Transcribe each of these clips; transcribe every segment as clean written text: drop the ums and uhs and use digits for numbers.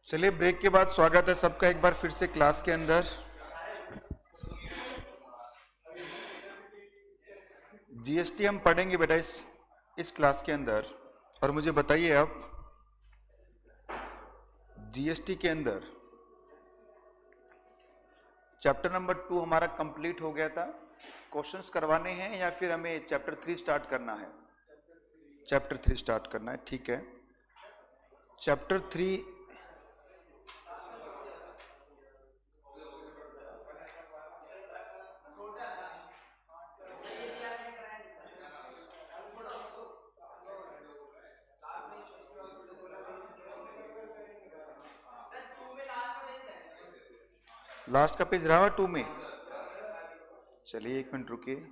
चलिए ब्रेक के बाद स्वागत है सबका एक बार फिर से क्लास के अंदर। जीएसटी हम पढ़ेंगे बेटा इस क्लास के अंदर। और मुझे बताइए आप जीएसटी के अंदर चैप्टर नंबर 2 हमारा कंप्लीट हो गया था। क्वेश्चंस करवाने हैं या फिर हमें चैप्टर 3 स्टार्ट करना है? चैप्टर 3 स्टार्ट करना है, ठीक है। चैप्टर 3 लास्ट का पेज रहा हुआ 2 में। चलिए एक मिनट रुकिए।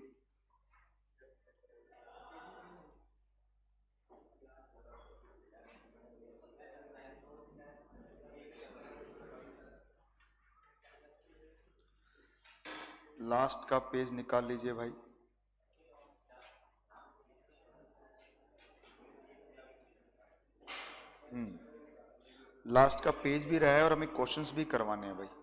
लास्ट का पेज निकाल लीजिए भाई। लास्ट का पेज भी रहा है और हमें क्वेश्चंस भी करवाने हैं भाई।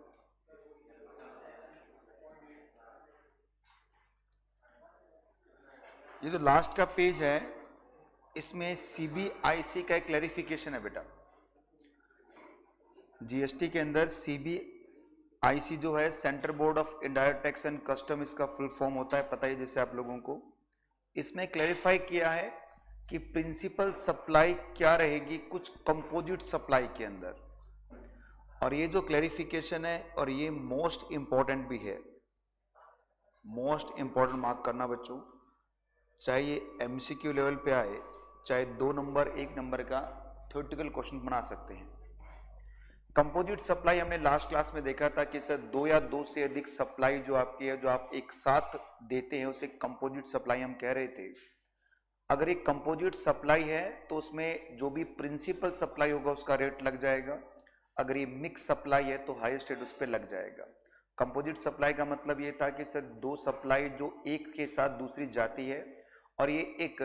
ये जो लास्ट का पेज है इसमें सीबीआईसी का एक क्लैरिफिकेशन है बेटा। जीएसटी के अंदर सीबीआईसी जो है central board of indirect tax and custom, इसका फुल फॉर्म होता है, पता है जैसे आप लोगों को। इसमें क्लैरिफाई किया है कि प्रिंसिपल सप्लाई क्या रहेगी कुछ कंपोजिट सप्लाई के अंदर। और ये जो क्लैरिफिकेशन है और ये मोस्ट इंपॉर्टेंट भी है, मोस्ट इंपॉर्टेंट मार्क करना बच्चों। चाहे ये एमसीक्यू लेवल पे आए, चाहे 2 नंबर 1 नंबर का थ्योरेटिकल क्वेश्चन बना सकते हैं। कंपोजिट सप्लाई हमने लास्ट क्लास में देखा था कि सर 2 या 2 से अधिक सप्लाई जो आपकी है, जो आप एक साथ देते हैं, उसे कंपोजिट सप्लाई हम कह रहे थे। अगर एक कंपोजिट सप्लाई है तो उसमें जो भी प्रिंसिपल सप्लाई होगा उसका रेट लग जाएगा। अगर ये मिक्स सप्लाई है तो हाईएस्ट रेट उस पर लग जाएगा। कंपोजिट सप्लाई का मतलब ये था कि सर 2 सप्लाई जो एक के साथ दूसरी जाती है और ये एक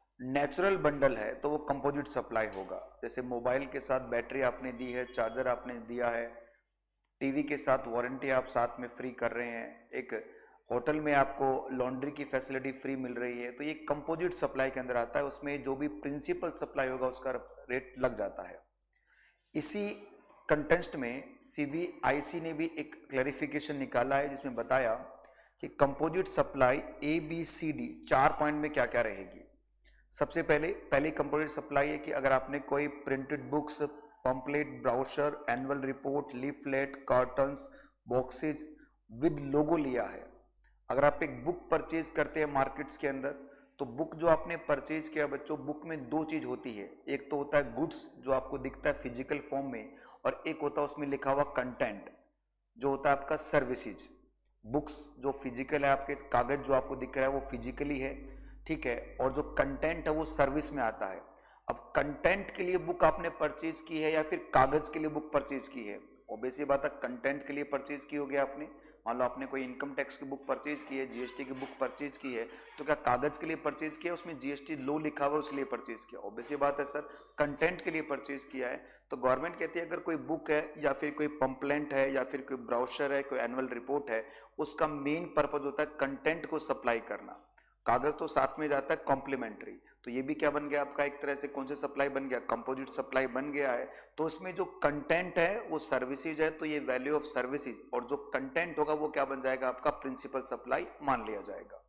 नेचुरल बंडल है तो वो कंपोजिट सप्लाई होगा। जैसे मोबाइल के साथ बैटरी आपने दी है, चार्जर आपने दिया है, टीवी के साथ वारंटी आप साथ में फ्री कर रहे हैं, एक होटल में आपको लॉन्ड्री की फैसिलिटी फ्री मिल रही है, तो ये कंपोजिट सप्लाई के अंदर आता है। उसमें जो भी प्रिंसिपल सप्लाई होगा उसका रेट लग जाता है। इसी कंटेक्स्ट में सीबीआईसी ने भी एक क्लैरिफिकेशन निकाला है जिसमें बताया कि कंपोजिट सप्लाई ABCD 4 पॉइंट में क्या क्या रहेगी। सबसे पहले कंपोजिट सप्लाई है कि अगर आपने कोई printed books, pamphlet, brochure, annual report, leaflet, cartons, boxes with logo लिया है। अगर आप एक बुक परचेज करते हैं मार्केट्स के अंदर, तो बुक जो आपने परचेज किया बच्चों, बुक में 2 चीज होती है। एक तो होता है गुड्स जो आपको दिखता है फिजिकल फॉर्म में, और एक होता है उसमें लिखा हुआ कंटेंट जो होता है आपका सर्विसेज। बुक्स जो फिजिकल है, आपके कागज जो आपको दिख रहा है वो फिजिकली है, ठीक है, और जो कंटेंट है वो सर्विस में आता है। अब कंटेंट के लिए बुक आपने परचेज की है या फिर कागज के लिए बुक परचेज की है? ऑब्वियसली बात है कंटेंट के लिए परचेज की होगी आपने। मान लो आपने कोई इनकम टैक्स की बुक परचेज की है, जीएसटी की बुक परचेज की है, तो क्या कागज के लिए परचेज किया, उसमें जीएसटी लो लिखा हुआ उसके लिए परचेज किया? ऑब्वियसली बात है सर कंटेंट के लिए परचेज किया है। तो गवर्नमेंट कहती है अगर कोई बुक है या फिर कोई पंपलेंट है या फिर कोई ब्राउचर है, कोई एनुअल रिपोर्ट है, उसका मेन पर्पज होता है कंटेंट को सप्लाई करना। कागज तो साथ में जाता है कॉम्प्लीमेंट्री। तो ये भी क्या बन गया आपका, एक तरह से कौन सा सप्लाई बन गया, कंपोजिट सप्लाई बन गया है। तो उसमें जो कंटेंट है वो सर्विसेज है, तो ये वैल्यू ऑफ सर्विसेज, और जो कंटेंट होगा वो क्या बन जाएगा आपका प्रिंसिपल सप्लाई मान लिया जाएगा।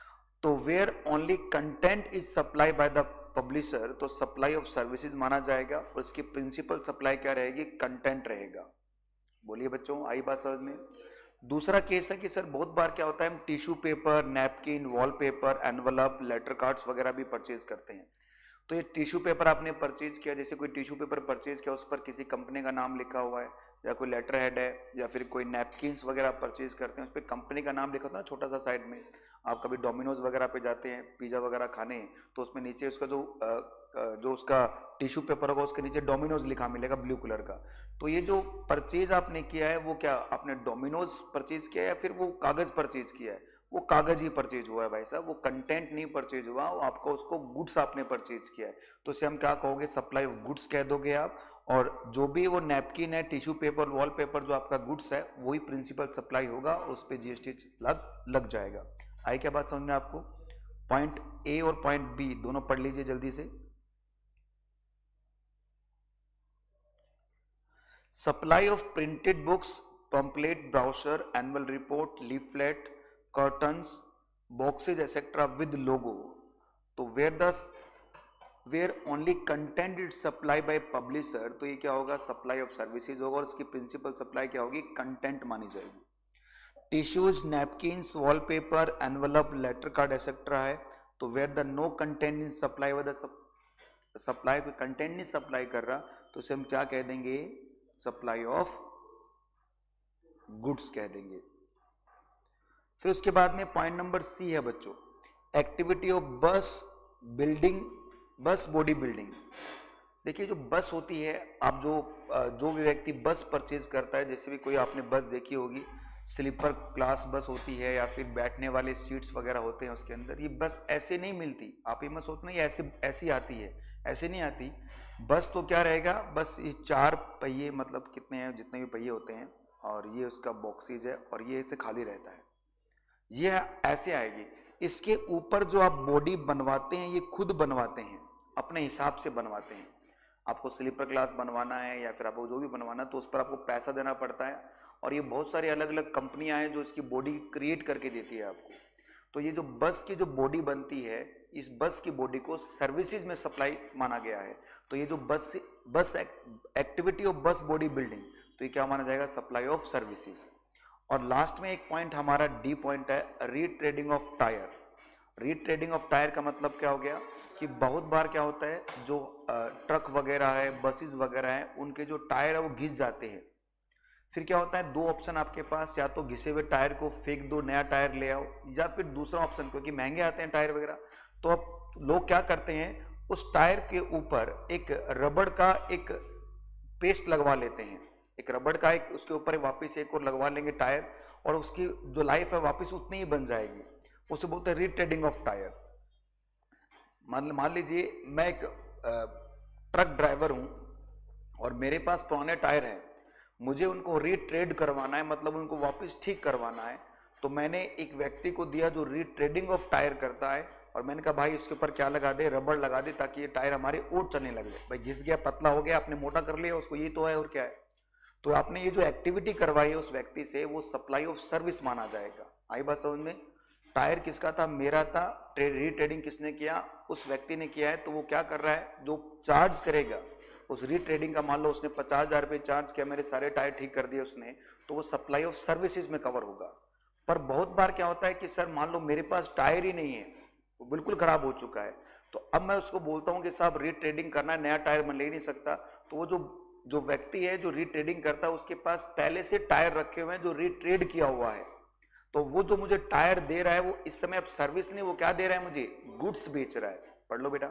तो where only content is supply by the publisher, तो सप्लाई ऑफ सर्विसेज माना जाएगा, और इसकी प्रिंसिपल सप्लाई क्या रहेगी, कंटेंट रहेगा। बोलिए बच्चों, आई बात समझ में? दूसरा केस है कि सर बहुत बार क्या होता है, हम tissue paper, napkin, wallpaper, envelope, letter cards वगैरह भी परचेज करते हैं। तो ये टिश्यू पेपर आपने परचेज किया, जैसे कोई टिश्यू पेपर परचेज किया, उस पर किसी कंपनी का नाम लिखा हुआ है, या कोई लेटर हेड है, या फिर कोई नैपकिन्स वगैरह परचेज करते हैं, उस पर कंपनी का नाम लिखा होता है ना छोटा सा साइड में। आप कभी डोमिनोज वगैरह पे जाते हैं पिज्जा वगैरह खाने, तो उसमें नीचे उसका जो उसका टिश्यू पेपर होगा उसके नीचे डोमिनोज लिखा मिलेगा ब्लू कलर का। तो ये जो परचेज आपने किया है वो क्या आपने डोमिनोज परचेज किया है या फिर वो कागज परचेज किया है? वो कागज ही परचेज हुआ है भाई साहब, वो कंटेंट नहीं परचेज हुआ, वो आपका उसको गुड्स आपने परचेज किया है। तो इसे हम क्या कहोगे, सप्लाई ऑफ गुड्स कह दोगे आप। और जो भी वो नैपकिन है, टिश्यू पेपर, वॉलपेपर जो आपका गुड्स है वही प्रिंसिपल सप्लाई होगा, उस पर जीएसटी लग जाएगा। आई क्या बात समझ में आपको? पॉइंट ए और पॉइंट बी दोनों पढ़ लीजिए जल्दी से। Supply of printed books, pamphlet, brochure, annual report, leaflet, cartons, boxes etcetera with logo. तो where only content is supply by publisher, तो ये क्या होगा? सप्लाई ऑफ सर्विसेज होगा, और इसकी प्रिंसिपल सप्लाई क्या होगी? कंटेंट मानी जाएगी। Tissues, napkins, wallpaper, envelope, letter card etcetera है, तो where the no content is supply, व द सप्लाई कोई कंटेंट नहीं सप्लाई कर रहा, तो उसे हम क्या कह देंगे? सप्लाई ऑफ गुड्स कह देंगे। फिर उसके बाद में पॉइंट नंबर सी है बच्चों, activity of bus building, bus body building. देखिए जो बस होती है, आप जो भी व्यक्ति बस परचेज करता है, जैसे भी कोई आपने बस देखी होगी, स्लीपर क्लास बस होती है या फिर बैठने वाले सीट्स वगैरह होते हैं उसके अंदर, ये बस ऐसे नहीं मिलती। आप ये मत सोचना ये ऐसी आती है, ऐसे नहीं आती। बस तो क्या रहेगा? बस ये 4 पहिए, मतलब कितने हैं, जितने भी पहिए होते हैं, और ये उसका बॉक्सेज है, और ये ऐसे खाली रहता है, ये ऐसे आएगी। इसके ऊपर जो आप बॉडी बनवाते हैं, ये खुद बनवाते हैं, अपने हिसाब से बनवाते हैं। आपको स्लीपर क्लास बनवाना है या फिर आपको जो भी बनवाना है, तो उस पर आपको पैसा देना पड़ता है, और ये बहुत सारी अलग अलग कंपनियां हैं जो इसकी बॉडी क्रिएट करके देती है आपको। तो ये जो बस की जो बॉडी बनती है, इस बस की बॉडी को सर्विसेज में सप्लाई माना गया है। तो ये जो बस activity of bus body building, तो ये क्या माना जाएगा? Supply of services. और लास्ट में एक पॉइंट हमारा डी पॉइंट है, retreading of tyre. Retreading of tyre का मतलब क्या हो गया कि बहुत बार क्या होता है, जो ट्रक वगैरह है, बसेस वगैरह है, उनके जो टायर है वो घिस जाते हैं। फिर क्या होता है, 2 ऑप्शन आपके पास, या तो घिसे हुए टायर को फेंक दो, नया टायर ले आओ, या फिर दूसरा ऑप्शन, क्योंकि महंगे आते हैं टायर वगैरह, तो अब लोग क्या करते हैं, उस टायर के ऊपर एक रबड़ का एक पेस्ट लगवा लेते हैं, एक रबड़ का एक उसके ऊपर वापस एक और लगवा लेंगे टायर, और उसकी जो लाइफ है वापस उतनी ही बन जाएगी। उसे बोलते हैं रीट्रेडिंग ऑफ टायर। मान लीजिए मैं एक ट्रक ड्राइवर हूं और मेरे पास पुराने टायर हैं, मुझे उनको रीट्रेड करवाना है, मतलब उनको वापस ठीक करवाना है। तो मैंने एक व्यक्ति को दिया जो रीट्रेडिंग ऑफ टायर करता है, और मैंने कहा भाई इसके ऊपर क्या लगा दे? रबड़ लगा दे, ताकि ये टायर हमारे और चलने लगे। भाई घिस गया, पतला हो गया, आपने मोटा कर लिया उसको, ये तो है और क्या है। तो आपने ये जो एक्टिविटी करवाई है उस व्यक्ति से, वो सप्लाई ऑफ सर्विस माना जाएगा। आई बात समझ में? टायर किसका था? मेरा था। रीट्रेडिंग किसने किया? उस व्यक्ति ने किया है। तो वो क्या कर रहा है, जो चार्ज करेगा उस रीट्रेडिंग का, मान लो उसने 50,000 रुपये चार्ज किया, मेरे सारे टायर ठीक कर दिए उसने, तो वो सप्लाई ऑफ सर्विसेज में कवर होगा। पर बहुत बार क्या होता है कि सर मान लो मेरे पास टायर ही नहीं है, वो बिल्कुल खराब हो चुका है, तो अब मैं उसको बोलता हूँ कि साहब रीट्रेडिंग करना है, नया टायर मैं ले नहीं सकता। तो वो जो व्यक्ति है जो रीट्रेडिंग करता है, उसके पास पहले से टायर रखे हुए हैं जो रीट्रेड किया हुआ है। तो वो जो मुझे टायर दे रहा है, वो इस समय अब सर्विस नहीं, वो क्या दे रहा है मुझे? गुड्स बेच रहा है। पढ़ लो बेटा।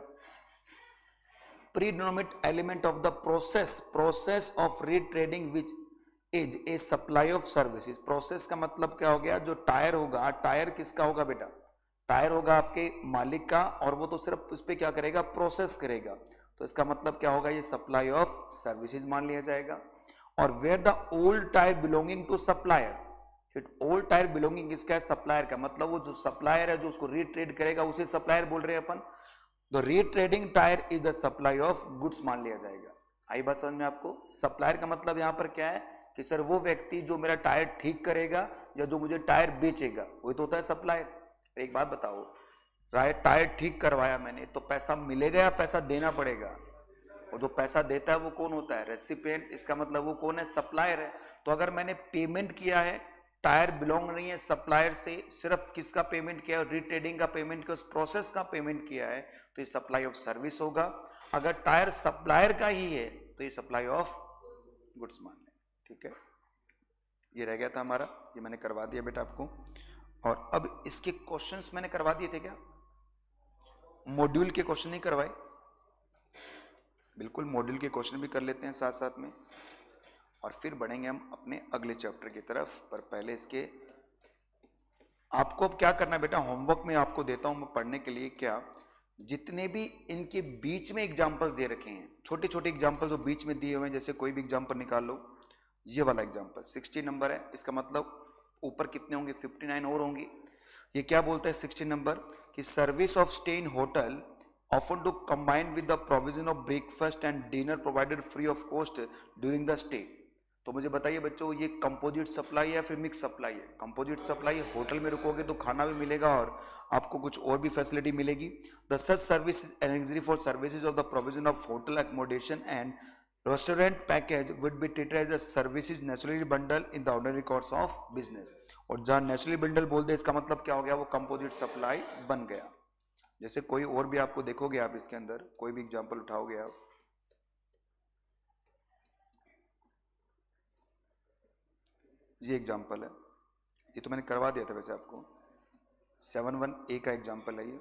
Predominant element of the process of retreading which is a supply of services. Process का मतलब क्या हो गया? जो टायर होगा, टायर किसका होगा बेटा? टायर होगा आपके मालिक का, और वो तो सिर्फ उस पर क्या करेगा? प्रोसेस करेगा। तो इसका मतलब क्या होगा? ये सप्लाई ऑफ सर्विसेज मान लिया जाएगा। और where the old tyre belonging to supplier, old tyre belonging किसका है? सप्लायर का। मतलब वो जो सप्लायर है जो उसको रीट्रेड करेगा, उसे सप्लायर बोल रहे हैं अपन। तो retreading tyre is the supply of goods मान लिया जाएगा। आई बात समझ में आपको? सप्लायर का मतलब यहां पर क्या है कि सर वो व्यक्ति जो मेरा टायर ठीक करेगा या जो मुझे टायर बेचेगा, वही तो होता है सप्लायर। एक बात बताओ, टायर ठीक करवाया मैंने, तो पैसा मिलेगा या पैसा देना पड़ेगा? और जो पैसा देता है वो कौन होता है? रेसिपिएंट। इसका मतलब वो कौन है? सप्लायर है। तो अगर मैंने पेमेंट किया है, टायर बिलोंग नहीं है सप्लायर से, सिर्फ किसका पेमेंट किया है? रीट्रेडिंग का पेमेंट किया, उस प्रोसेस का पेमेंट किया है, तो ये सप्लाई ऑफ सर्विस होगा। अगर टायर सप्लायर का ही है तो ये सप्लाई ऑफ गुड्स मान लें। ठीक है, ये रह गया था हमारा, ये मैंने करवा दिया बेटा आपको। और अब इसके क्वेश्चंस मैंने करवा दिए थे क्या? मॉड्यूल के क्वेश्चन नहीं करवाए? बिल्कुल, मॉड्यूल के क्वेश्चन भी कर लेते हैं साथ साथ में, और फिर बढ़ेंगे हम अपने अगले चैप्टर की तरफ। पर पहले इसके आपको अब क्या करना है बेटा, होमवर्क में आपको देता हूं मैं पढ़ने के लिए। क्या जितने भी इनके बीच में एग्जाम्पल दे रखे हैं, छोटे छोटे एग्जाम्पल जो बीच में दिए हुए हैं, जैसे कोई भी एग्जाम्पल निकाल लो, ये वाला एग्जाम्पल 60 नंबर है, इसका मतलब ऊपर कितने होंगे, 59 और होंगी। ये क्या बोलता है 60 नंबर कि service of stay in hotel often to combine with the provision of breakfast and dinner provided free of cost during the stay। तो मुझे बताइए बच्चों, ये कंपोजिट सप्लाई है या फिर मिक्स सप्लाई है? कंपोजिट सप्लाई है, होटल में रुकोगे तो खाना भी मिलेगा और आपको कुछ और भी फैसिलिटी मिलेगी। The such service is exist for services of the provision of hotel accommodation and restaurant package would be treated as the services naturally bundle in the ordinary course of business. और जहां naturally bundle बोल दे, इसका मतलब क्या हो गया, वो composite supply बन गया। जैसे कोई और भी आपको देखोगे, आप इसके अंदर कोई भी एग्जांपल उठाओगे आप, ये एग्जांपल है, ये तो मैंने करवा दिया था वैसे आपको, 71A का एग्जांपल है ये।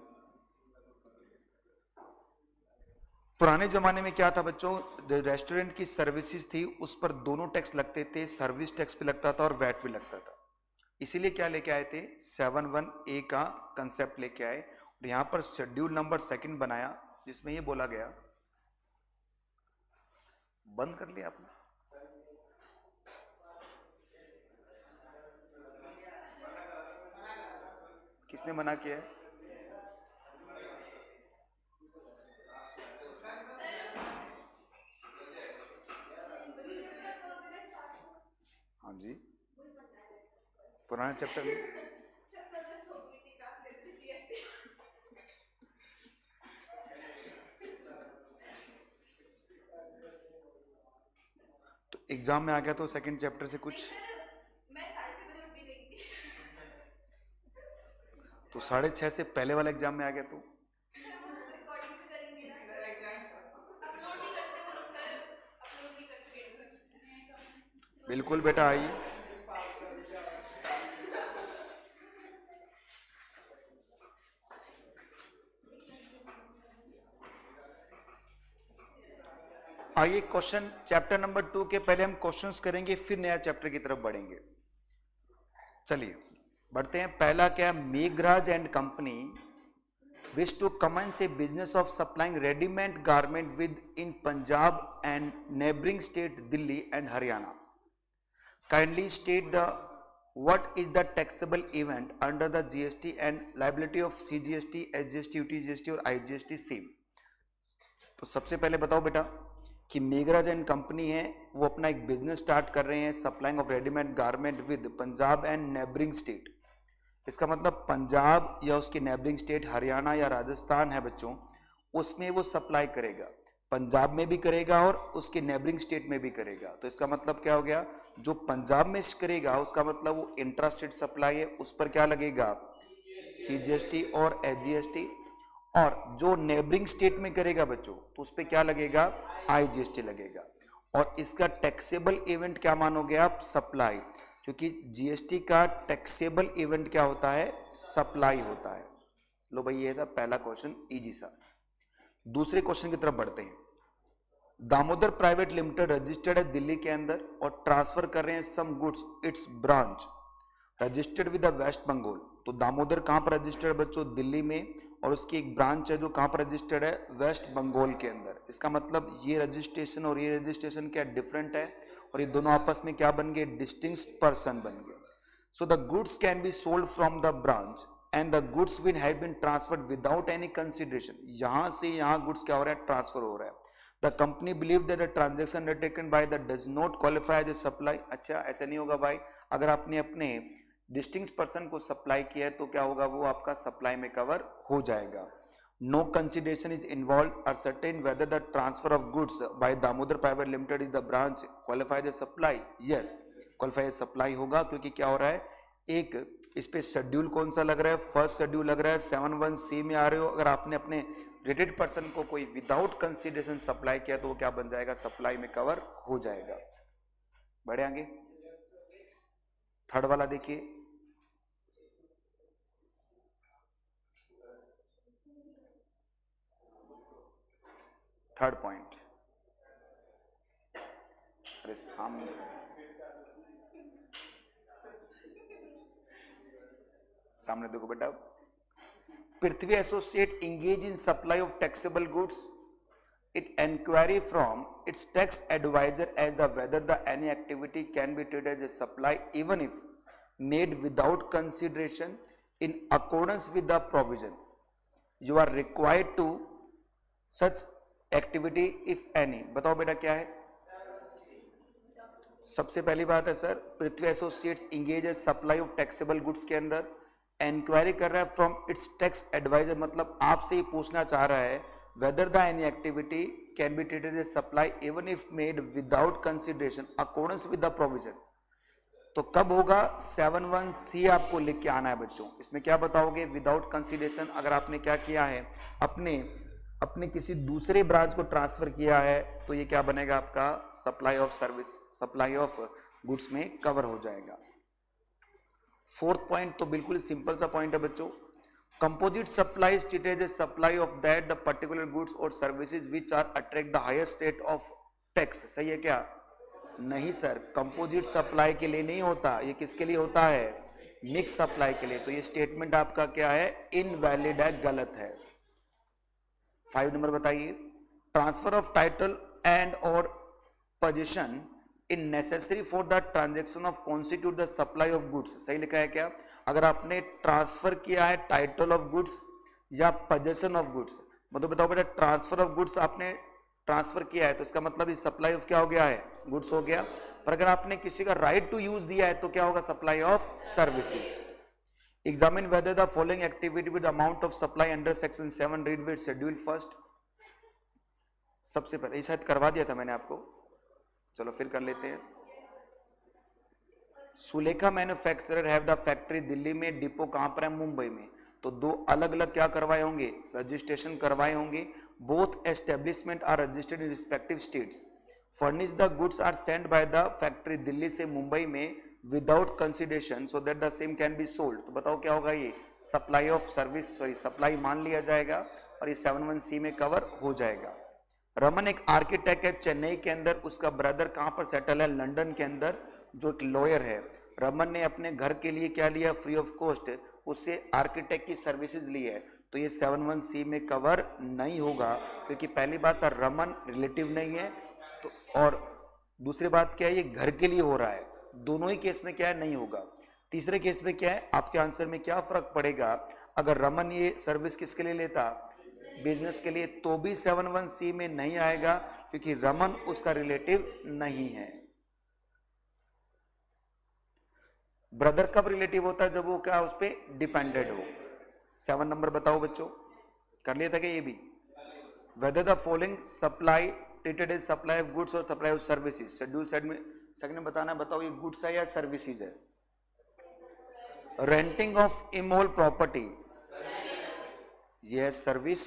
पुराने जमाने में क्या था बच्चों, रेस्टोरेंट की सर्विसेज थी, उस पर दोनों टैक्स लगते थे, सर्विस टैक्स भी लगता था और वैट भी लगता था। इसीलिए क्या लेके आए थे, 71A का कंसेप्ट लेके आए। और यहां पर शेड्यूल नंबर 2 बनाया, जिसमें ये बोला गया, बंद कर लिया आपने, किसने मना किया है? हाँ जी, पुराने चैप्टर में तो एग्जाम में आ गया तो सेकंड चैप्टर से कुछ, तो 6:30 से पहले वाला एग्जाम में आ गया तो बिल्कुल बेटा आइए। आइए क्वेश्चन चैप्टर नंबर 2 के पहले हम क्वेश्चंस करेंगे, फिर नया चैप्टर की तरफ बढ़ेंगे। चलिए बढ़ते हैं। पहला क्या, Meghraj and company wish to commence a business of supplying ready-made garment with in Punjab and neighboring state Delhi and Haryana. Kindly state the what is the taxable event under the GST and liability of CGST, SGST, UTGST और IGST same। तो सबसे पहले बताओ बेटा कि Meghraj and company है, वो अपना एक बिजनेस स्टार्ट कर रहे हैं, supplying of readymade garment with Punjab and neighbouring state. इसका मतलब पंजाब या उसके नेबरिंग स्टेट हरियाणा या राजस्थान है बच्चों, उसमें वो सप्लाई करेगा, पंजाब में भी करेगा और उसके नेबरिंग स्टेट में भी करेगा। तो इसका मतलब क्या हो गया, जो पंजाब में करेगा उसका मतलब वो इंट्रा स्टेट सप्लाई है, उस पर क्या लगेगा, CGST और SGST। और जो नेबरिंग स्टेट में करेगा बच्चों तो उस पर क्या लगेगा, IGST लगेगा। और इसका टैक्सेबल इवेंट क्या मानोगे आप, सप्लाई, क्योंकि GST का टैक्सेबल इवेंट क्या होता है, सप्लाई होता है। लो भाई ये था पहला क्वेश्चन, इजी सा। दूसरे क्वेश्चन की तरफ बढ़ते हैं। दामोदर प्राइवेट लिमिटेड रजिस्टर्ड है दिल्ली के अंदर और ट्रांसफर कर रहे हैं some goods its branch registered with the West Bengal. तो दामोदर कहां पर रजिस्टर्ड बच्चों, दिल्ली में, और उसकी एक ब्रांच है जो कहां पर रजिस्टर्ड है, वेस्ट बंगाल के अंदर। इसका मतलब ये रजिस्ट्रेशन और ये रजिस्ट्रेशन क्या डिफरेंट है, और ये दोनों आपस में क्या बन गए, डिस्टिंक्ट पर्सन बन गए। So the goods can be sold from the branch and the goods will have been transferred without any consideration. यहां से यहां गुड्स क्या हो रहा है, ट्रांसफर हो रहा है। The company believe that the transaction undertaken by the does not qualify as a supply. अच्छा ऐसा नहीं होगा भाई, अगर आपने अपने डिस्टिंक्ट पर्सन को सप्लाई किया है तो क्या होगा, वो आपका सप्लाई में कवर हो जाएगा। No consideration is involve ascertain whether the transfer of goods by Damodar private limited is the branch qualified as supply. Yes qualified as supply होगा, क्योंकि क्या हो रहा है, एक इस पे शेड्यूल कौन सा लग रहा है, फर्स्ट शेड्यूल लग रहा है, 71C में आ रहे हो। अगर आपने अपने रिलेटेड पर्सन को कोई विदाउट कंसिडरेशन सप्लाई किया तो वो क्या बन जाएगा, सप्लाई में कवर हो जाएगा। बढ़े आगे, थर्ड वाला देखिए, थर्ड पॉइंट, अरे सामने सामने देखो बेटा। Prithvi associate engage in supply of taxable goods it inquiry from its tax advisor as the whether the any activity can be treated as a supply even if made without consideration in accordance with the provision. You are required to such activity if any. बताओ बेटा क्या है? सबसे पहली बात है sir, Prithvi associates engage a supply of taxable goods के अंदर इंक्वायरी कर रहा है फ्रॉम इट्स टैक्स एडवाइजर, मतलब आपसे ही पूछना चाह रहा है whether the any activity can be treated as supply even if made without consideration accordance with the provision. तो कब होगा? 71C आपको लिख के आना है बच्चों. इसमें क्या बताओगे? Without consideration. अगर आपने क्या किया है, अपने किसी दूसरे ब्रांच को ट्रांसफर किया है तो ये क्या बनेगा आपका? Supply of service, supply of goods में कवर हो जाएगा. फोर्थ पॉइंट तो बिल्कुल सिंपल सा पॉइंट है बच्चों. Composite supply is treated as supply of that the particular goods और services which are attract the highest rate of tax. सही है क्या? नहीं सर, कंपोजिट सप्लाई के लिए नहीं होता, ये किसके लिए होता है? मिक्स सप्लाई के लिए. तो ये स्टेटमेंट आपका क्या है? इनवैलिड है, गलत है. 5 नंबर बताइए. ट्रांसफर ऑफ टाइटल एंड और possession in necessary for the transaction of constitute the supply of goods. सही लिखा है क्या? अगर आपने ट्रांसफर किया है टाइटल ऑफ गुड्स या पोजीशन ऑफ गुड्स, मतलब बताओ बेटा, ट्रांसफर ऑफ गुड्स आपने ट्रांसफर किया है तो इसका मतलब इस सप्लाई ऑफ क्या हो गया है? गुड्स हो गया. पर अगर आपने किसी का राइट टू यूज दिया है तो क्या होगा? Supply of services. Examine whether the following activity with amount of supply under section 7 read with schedule first. सबसे पहले ये शायद करवा दिया था मैंने आपको, चलो फिर कर लेते हैं. Sulekha manufacturer have the factory Delhi में, डिपो कहां पर है? मुंबई में. तो दो अलग अलग क्या करवाए होंगे? रजिस्ट्रेशन करवाए होंगे. Both establishment are registered in respective states. Furnish the goods are send by the factory Delhi से मुंबई में without consideration so that the same can be sold. तो बताओ क्या होगा? ये supply of service, sorry supply मान लिया जाएगा और ये 71C में कवर हो जाएगा. रमन एक आर्किटेक्ट है चेन्नई के अंदर, उसका ब्रदर कहां पर सेटल है? लंदन के अंदर, जो एक लॉयर है. रमन ने अपने घर के लिए क्या लिया? फ्री ऑफ कॉस्ट, उससे आर्किटेक्ट की सर्विसेज ली है. तो ये 71C में कवर नहीं होगा, क्योंकि पहली बात है रमन रिलेटिव नहीं है तो, और दूसरी बात क्या है? ये घर के लिए हो रहा है. दोनों ही केस में क्या है? नहीं होगा. तीसरे केस में क्या है? आपके आंसर में क्या फर्क पड़ेगा? अगर रमन ये सर्विस किसके लिए लेता? बिजनेस के लिए, तो भी 71C में नहीं आएगा, क्योंकि रमन उसका रिलेटिव नहीं है. ब्रदर कब रिलेटिव होता है? जब वो क्या उस पर डिपेंडेड हो. 7 नंबर बताओ बच्चों, कर लिया था क्या ये भी? Whether the following supply treated as supply of goods और supply of services. Schedule side में सेकंड में बताना है. बताओ ये गुड्स है या सर्विसेज है? रेंटिंग ऑफ इमोल प्रॉपर्टी, यह service.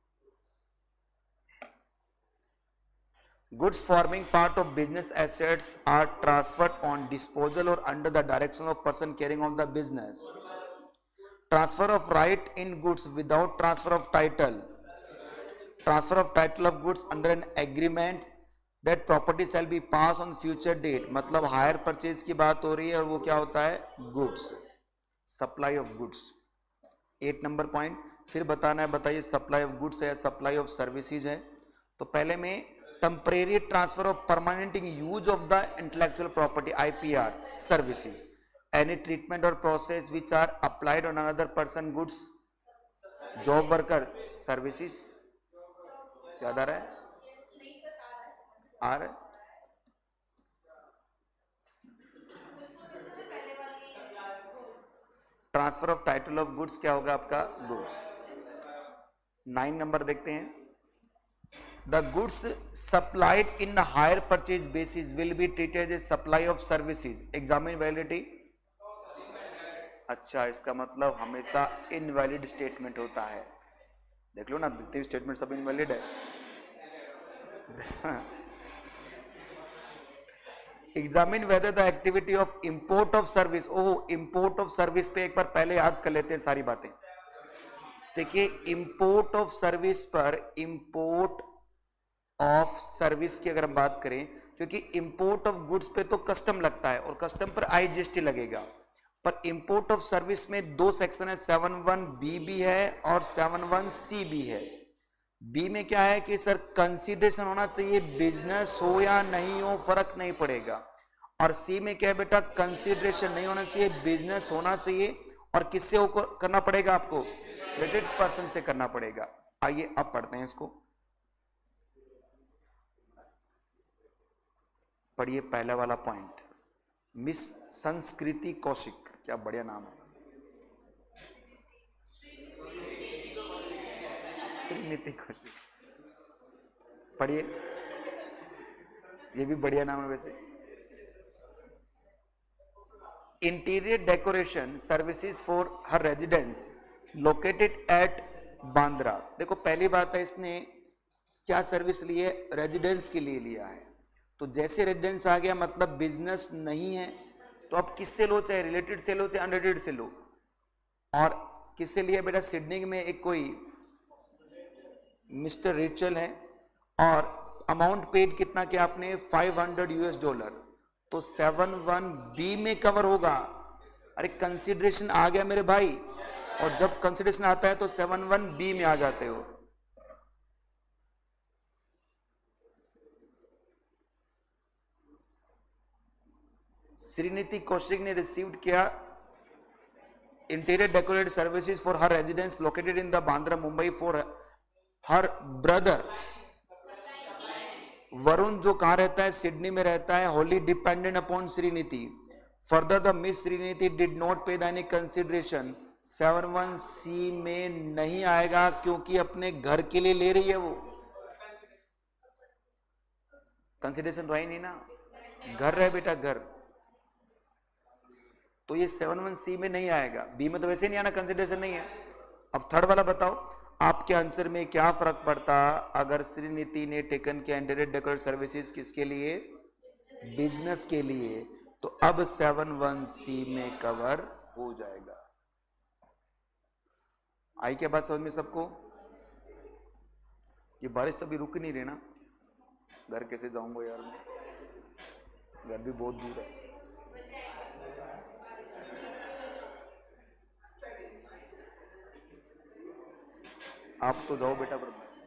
Goods forming part of business assets are transferred on disposal or under the direction of person carrying on the business. Transfer of right in goods without transfer of title. Transfer of title of goods under an agreement that property shall be passed on future date. मतलब hire purchase की बात हो रही है और वो क्या होता है? Goods, supply of goods. 8 number point फिर बताना है. बताइए सप्लाई ऑफ गुड्स है या सप्लाई ऑफ सर्विसेज है? तो पहले में temporary transfer of permanent use of the intellectual property IPR services. Any treatment or process which are applied on another person goods, job worker services. याद आ रहा है? आ रहा है? Transfer of title of goods क्या होगा आपका? गुड्स. 9 नंबर देखते हैं. The goods supplied in the higher purchase basis will be treated as supply of services. Examine validity. अच्छा, इसका मतलब हमेशा इनवैलिड स्टेटमेंट होता है. देख लो ना, जितने भी स्टेटमेंट सब इनवैलिड है. Examine whether the activity of import of service. Oh, import of service पे एक बार पहले याद कर लेते हैं सारी बातें. देखिए इंपोर्ट ऑफ सर्विस पर, इंपोर्ट ऑफ सर्विस की अगर हम बात करें, क्योंकि इंपोर्ट ऑफ गुड्स पे तो कस्टम लगता है और कस्टम पर IGST लगेगा, पर इंपोर्ट ऑफ सर्विस में 2 सेक्शन है, 71B भी है और 71C भी है. बी में क्या है कि सर कंसीडरेशन होना चाहिए, बिजनेस हो या नहीं हो फर्क नहीं पड़ेगा। और सी में क्या है बेटा, कंसीडरेशन नहीं होना चाहिए, बिजनेस होना चाहिए। और किससे करना पड़ेगा आपको, रिलेटेड पर्सन से करना पड़ेगा। आइए अब पढ़ते हैं इसको। पढ़िए पहला वाला पॉइंट, मिस संस्कृति कौशिक, क्या बढ़िया नाम है, श्रीनिधि कौशिक, पढ़िए, ये भी बढ़िया नाम है वैसे। Interior decoration services for her residence located at Bandra. देखो पहली बात है, इसने क्या सर्विस ली है, रेजिडेंस के लिए लिया है। तो जैसे रेजिडेंस आ गया मतलब बिजनेस नहीं है, तो अब किससे लो, चाहे रिलेटेड से लो चाहे अनरिलेटेड से लो। और किससे लिया बेटा, सिडनी में एक कोई मिस्टर रिचल है, और अमाउंट पेड कितना किया आपने, $500। तो 71B में कवर होगा। अरे कंसिडरेशन आ गया मेरे भाई, और जब कंसिडरेशन आता है तो 71B में आ जाते हो। श्रीनिधि कौशिक ने रिसीव्ड किया interior decorated services for her residence located in the Bandra Mumbai for her brother Varun, जो कहां रहता है, सिडनी में रहता है, wholly dependent upon Shrinidhi. Further the miss Shrinidhi did not pay any consideration. 71C में नहीं आएगा क्योंकि अपने घर के लिए ले रही है वो, कंसिडरेशन तो है ही नहीं ना, घर रहे बेटा घर, तो ये 71C में नहीं आएगा। बी में तो वैसे नहीं आना, कंसिडरेशन नहीं है। अब थर्ड वाला बताओ, आपके आंसर में क्या फर्क पड़ता अगर श्रीनिधि ने टेकन किया इंटीरियर डेकोरेट सर्विसेज किसके लिए, बिजनेस के लिए, तो अब 71C में कवर हो जाएगा। आई क्या बात समझ में सबको? ये बारिश अभी रुक नहीं रही ना, घर कैसे जाऊंगा यार मैं, घर भी बहुत दूर है। आप तो जाओ बेटा।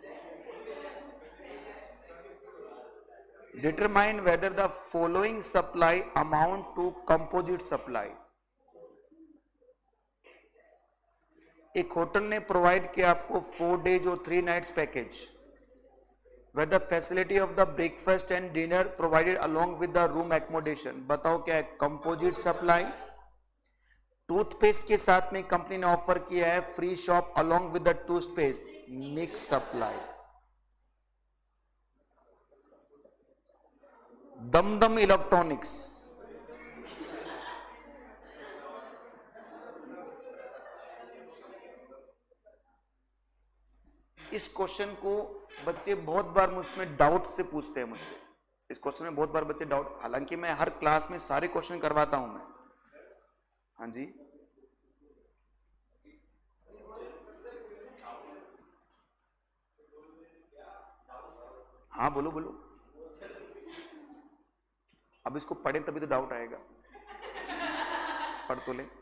Determine whether the following supply amount to composite supply. एक होटल ने प्रोवाइड किया आपको 4 days और 3 nights package, where the facility of the breakfast and dinner provided along with the room accommodation। बताओ क्या है, कंपोजिट सप्लाई। टूथपेस्ट के साथ में कंपनी ने ऑफर किया है free soap along with the toothpaste, mix supply. Dumdum electronics, इस क्वेश्चन को बच्चे बहुत बार मुझमें डाउट से पूछते हैं मुझसे, इस क्वेश्चन में बहुत बार बच्चे डाउट, हालांकि मैं हर क्लास में सारे क्वेश्चन करवाता हूं मैं। हाँ जी, हाँ बोलो बोलो, अब इसको पढ़े तभी तो डाउट आएगा, पढ़ तो ले।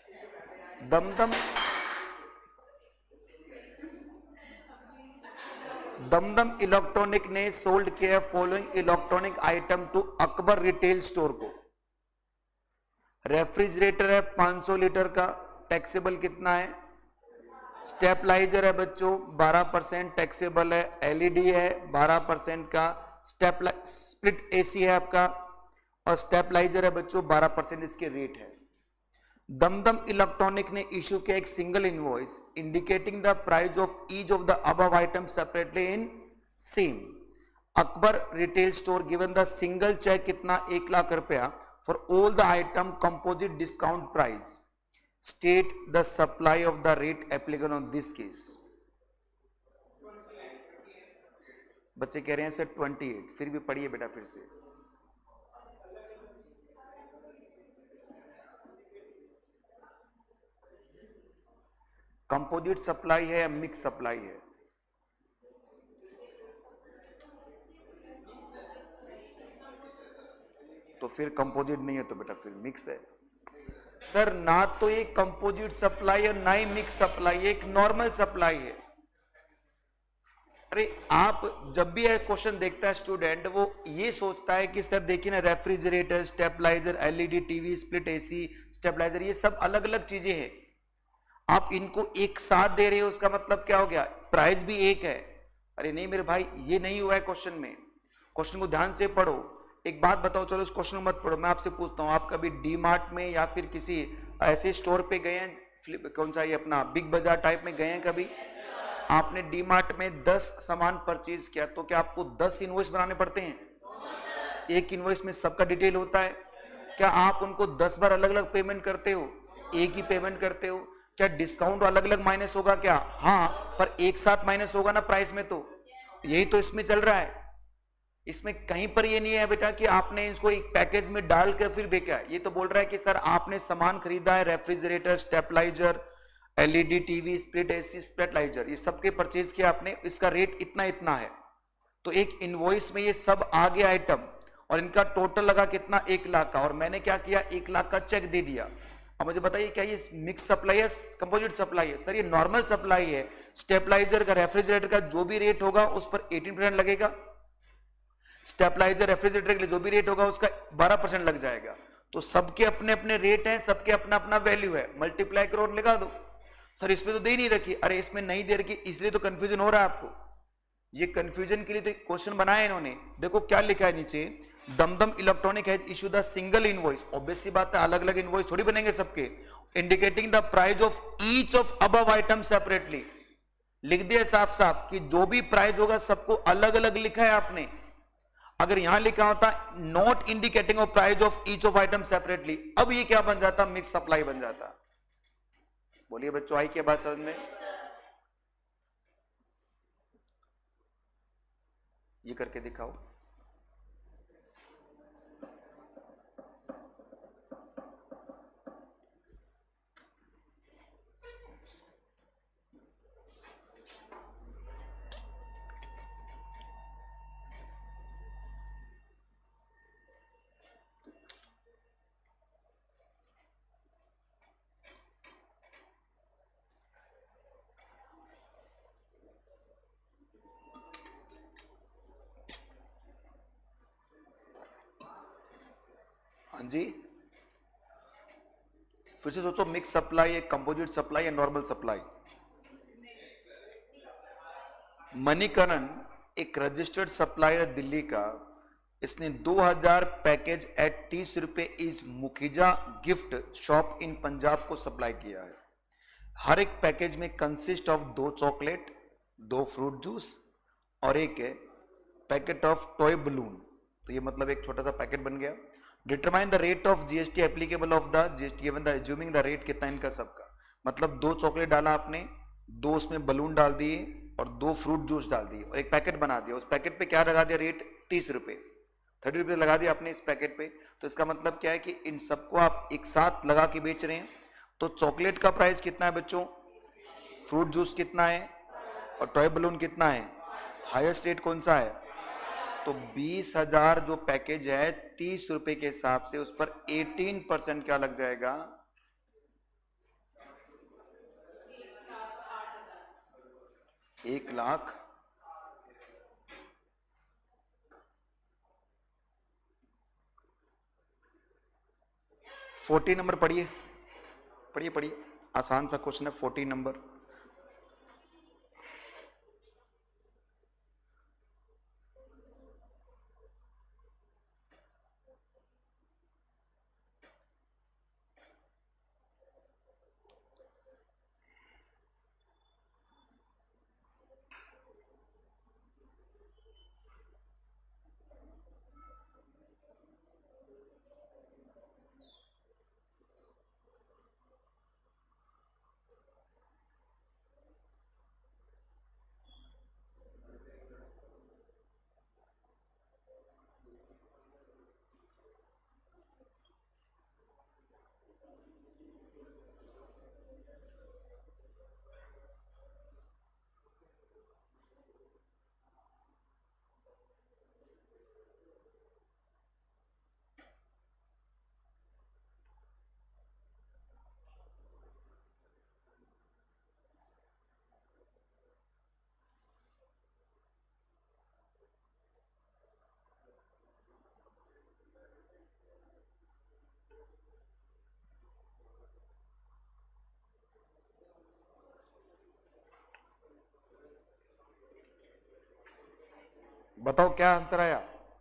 दमदम इलेक्ट्रॉनिक ने सोल्ड किया following electronic item to Akbar retail store को। रेफ्रिजरेटर है 500 लीटर का, टैक्सेबल कितना है, स्टेपलाइजर है बच्चों 12% टैक्सेबल है, एलईडी है 12% का, स्प्लिट एसी है आपका, और स्टेपलाइजर है बच्चों 12% इसके रेट है। दमदम इलेक्ट्रॉनिक ने इशू किया एक single invoice indicating the price of each of the above item separately in same. Akbar retail store given the single cheque कितना, 1 लाख रुपया for all the item composite discount price. State the supply of the rate applicable on this case. बच्चे कह रहे हैं sir 28, फिर भी पढ़िए बेटा फिर से। कंपोजिट सप्लाई है या मिक्स सप्लाई है? तो फिर कंपोजिट नहीं है तो बेटा फिर मिक्स है। सर ना तो ये कंपोजिट सप्लाई और ना ही मिक्स सप्लाई, एक नॉर्मल सप्लाई है। अरे आप जब भी यह क्वेश्चन देखता है स्टूडेंट, वो ये सोचता है कि सर देखिए ना, refrigerator, stabiliser, LED TV, split AC, stabiliser, ये सब अलग अलग चीजें हैं। आप इनको एक साथ दे रहे हो, उसका मतलब क्या हो गया, प्राइस भी एक है। अरे नहीं मेरे भाई, ये नहीं हुआ है क्वेश्चन में। क्वेश्चन को ध्यान से पढ़ो। एक बात बताओ, चलो इस क्वेश्चन को मत पढ़ो, मैं आपसे पूछता हूं, आप कभी डी मार्ट में या फिर किसी ऐसे स्टोर पे गए हैं, कौन सा ये अपना बिग बाजार टाइप में गए हैं कभी? आपने डी मार्ट में 10 सामान परचेज किया, तो क्या आपको 10 इनवॉइस बनाने पड़ते हैं? एक इनवॉइस में सबका डिटेल होता है। क्या आप उनको 10 बार अलग अलग पेमेंट करते हो? एक ही पेमेंट करते हो। क्या डिस्काउंट अलग अलग माइनस होगा क्या? हाँ, पर एक साथ माइनस होगा ना प्राइस में। तो यही तो इसमें चल रहा है। इसमें कहीं पर ये नहीं है बेटा कि आपने इसको एक पैकेज में डालकर फिर बेचा। ये तो बोल रहा है कि सर आपने सामान खरीदा है, refrigerator, stabiliser, LED TV, split AC, stabiliser, ये सबके परचेज किया आपने, इसका रेट इतना इतना है। तो एक इनवॉइस में ये सब आ गया आइटम, और इनका टोटल लगा कितना, 1 लाख का, और मैंने क्या किया, 1 लाख का चेक दे दिया। अब मुझे बताइए, क्या ये मिक्स सप्लाई है, कंपोजिट सप्लाई है? सर ये नॉर्मल सप्लाई है। स्टेबलाइजर का, रेफ्रिजरेटर का जो भी रेट होगा उस पर 18% लगेगा। स्टेबलाइजर, रेफ्रिजरेटर के लिए जो भी रेट होगा उसका 12% लग जाएगा। तो सबके अपने अपने रेट हैं, सबके अपना अपना वैल्यू है, मल्टीप्लाई करो और लगा दो। सर इसमें तो दे नहीं रखी। अरे इसमें नहीं दे रखी इसलिए तो कंफ्यूजन हो रहा है आपको। ये कंफ्यूजन के लिए तो क्वेश्चन बनाया इन्होंने। देखो क्या लिखा है नीचे, Dumdum electronic has issue the single invoice. Obvious सी बात है, अलग अलग इनवॉइस थोड़ी बनेंगे सबके, indicating the price of each of above item separately. लिख दिया साफ साफ कि जो भी प्राइस होगा सबको अलग अलग लिखा है आपने। अगर यहां लिखा होता not indicating of price of each of item separately, अब ये क्या बन जाता, मिक्स सप्लाई बन जाता। बोलिए बच्चों, आई क्या बात समझ में? ये करके दिखाओ। हाँ जी, फिर से सोचो, मिक्स सप्लाई है, कंपोजिट सप्लाई है, नॉर्मल सप्लाई। मणिकरण एक रजिस्टर्ड सप्लायर दिल्ली का, इसने 2000 पैकेज एट 30 रुपए is Mukhija gift shop in Punjab को सप्लाई किया है। हर एक पैकेज में consist of 2 chocolate, 2 fruit juice और एक पैकेट ऑफ टॉय बलून। तो ये मतलब एक छोटा सा पैकेट बन गया। Determine the rate of GST applicable of the GST given the assuming the rate कितना इनका सबका, मतलब 2 चॉकलेट डाला आपने, 2 उसमें बलून डाल दिए और 2 फ्रूट जूस डाल दिए और एक पैकेट बना दिया। उस पैकेट पे क्या लगा दिया, रेट 30 रुपए, 30 रुपए लगा दिया आपने इस पैकेट पे। तो इसका मतलब क्या है कि इन सबको आप एक साथ लगा के बेच रहे हैं। तो चॉकलेट का प्राइस कितना है बच्चों, फ्रूट जूस कितना है और टॉय बलून कितना है, हाईएस्ट रेट कौन सा है? तो 20,000 जो पैकेज है 30 रुपए के हिसाब से, उस पर 18% क्या लग जाएगा, 1 लाख। 40 नंबर पढ़िए, पढ़िए पढ़िए, आसान सा क्वेश्चन है 40 नंबर। बताओ क्या आंसर आया?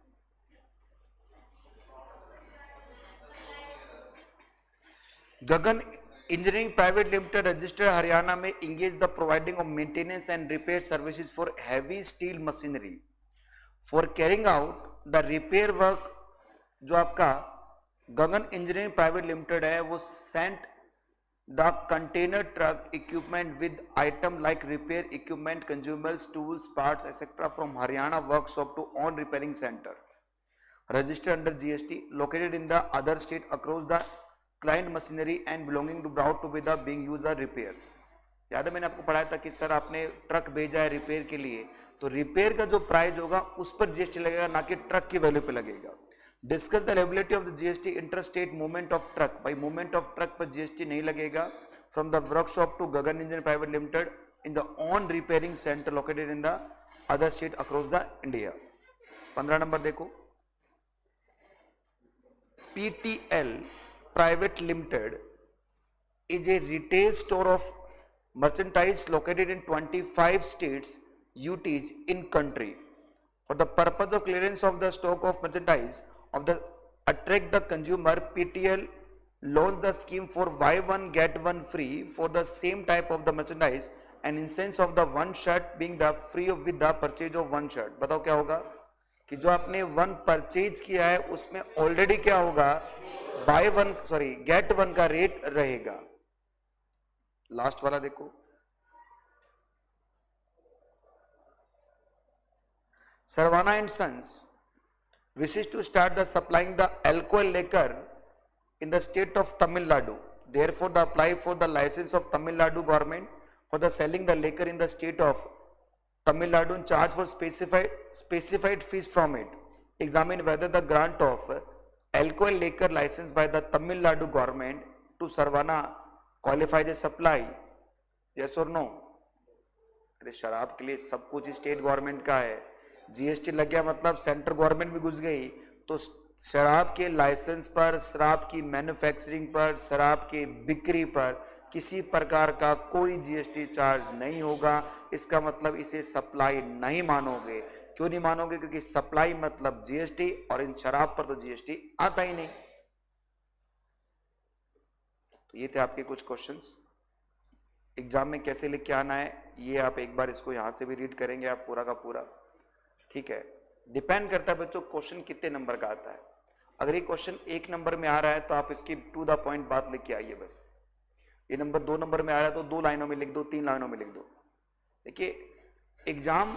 Gagan engineering private limited registered Haryana में engage the providing of maintenance and repair services for heavy steel machinery for carrying out the repair work. जो आपका गगन इंजीनियरिंग प्राइवेट लिमिटेड है वो sent the container truck equipment with item like repair equipment consumables tools parts etcetera from Haryana workshop to own repairing centre registered under GST located in the other state across the client machinery and belonging to brought to be the being used the repair. याद है मैंने आपको पढ़ाया था कि sir आपने truck भेजा है रिपेयर के लिए, तो रिपेयर का जो प्राइस होगा उस पर जीएसटी लगेगा, ना कि ट्रक की वैल्यू पे लगेगा। Discuss the liability of the GST inter state movement of truck. भाई मूवमेंट ऑफ ट्रक पर जीएसटी नहीं लगेगा from the workshop to Gagan engineering private limited in the own repairing centre located in the other state across the India. 15 number देखो, PTL private limited is a retail store of merchandise located in 25 states UTs in country. For the purpose of clearance of the stock of merchandise of the attract the consumer, PTL launched the scheme for buy one get one free for the same type of the merchandise and instance of the one shirt being the free with the purchase of one shirt. बताओ क्या होगा कि जो आपने one purchase किया है उसमें already क्या होगा, बाय वन गेट वन का रेट रहेगा। लास्ट वाला देखो, Saravana and sons wishes to start the supplying the alcohol liquor in the state of Tamil Nadu. Therefore, they apply for the license of Tamil Nadu government for the selling the liquor in the state of Tamil Nadu and charge for specified fees from it. Examine whether the grant of alcohol liquor license by the Tamil Nadu government to Sarvana qualify the supply. Yes or no? अरे शराब के लिए सब कुछ state government का है, GST लग गया मतलब सेंट्रल गवर्नमेंट भी घुस गई, तो शराब के लाइसेंस पर, शराब की मैन्युफैक्चरिंग पर, शराब के बिक्री पर किसी प्रकार का कोई जीएसटी चार्ज नहीं होगा। इसका मतलब इसे सप्लाई नहीं मानोगे। क्यों नहीं मानोगे? क्योंकि सप्लाई मतलब जीएसटी और इन शराब पर तो जीएसटी आता ही नहीं। तो ये थे आपके कुछ क्वेश्चंस। एग्जाम में कैसे लिख के आना है ये आप एक बार इसको यहां से भी रीड करेंगे आप पूरा का पूरा, ठीक है। डिपेंड करता है बच्चों क्वेश्चन कितने नंबर का आता है। अगर ये क्वेश्चन 1 नंबर में आ रहा है तो आप इसकी टू द पॉइंट बात लिख के आइए बस। ये नंबर 2 नंबर में आ रहा है तो 2 लाइनों में लिख दो, 3 लाइनों में लिख दो। देखिए एग्जाम,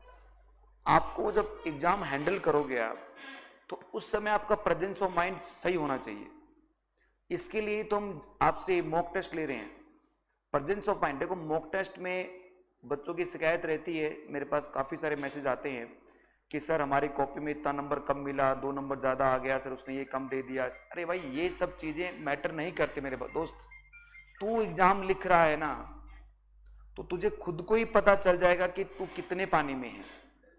आपको जब एग्जाम हैंडल करोगे आप तो उस समय आपका प्रेजेंस ऑफ माइंड सही होना चाहिए। इसके लिए तो हम आपसे मॉक टेस्ट ले रहे हैं। प्रेजेंस ऑफ माइंड, देखो मॉक टेस्ट में बच्चों की शिकायत रहती है, मेरे पास काफ़ी सारे मैसेज आते हैं कि सर हमारी कॉपी में इतना नंबर कम मिला, 2 नंबर ज़्यादा आ गया, सर उसने ये कम दे दिया। अरे भाई ये सब चीज़ें मैटर नहीं करते मेरे दोस्त। तू एग्जाम लिख रहा है ना तो तुझे खुद को ही पता चल जाएगा कि तू कितने पानी में है।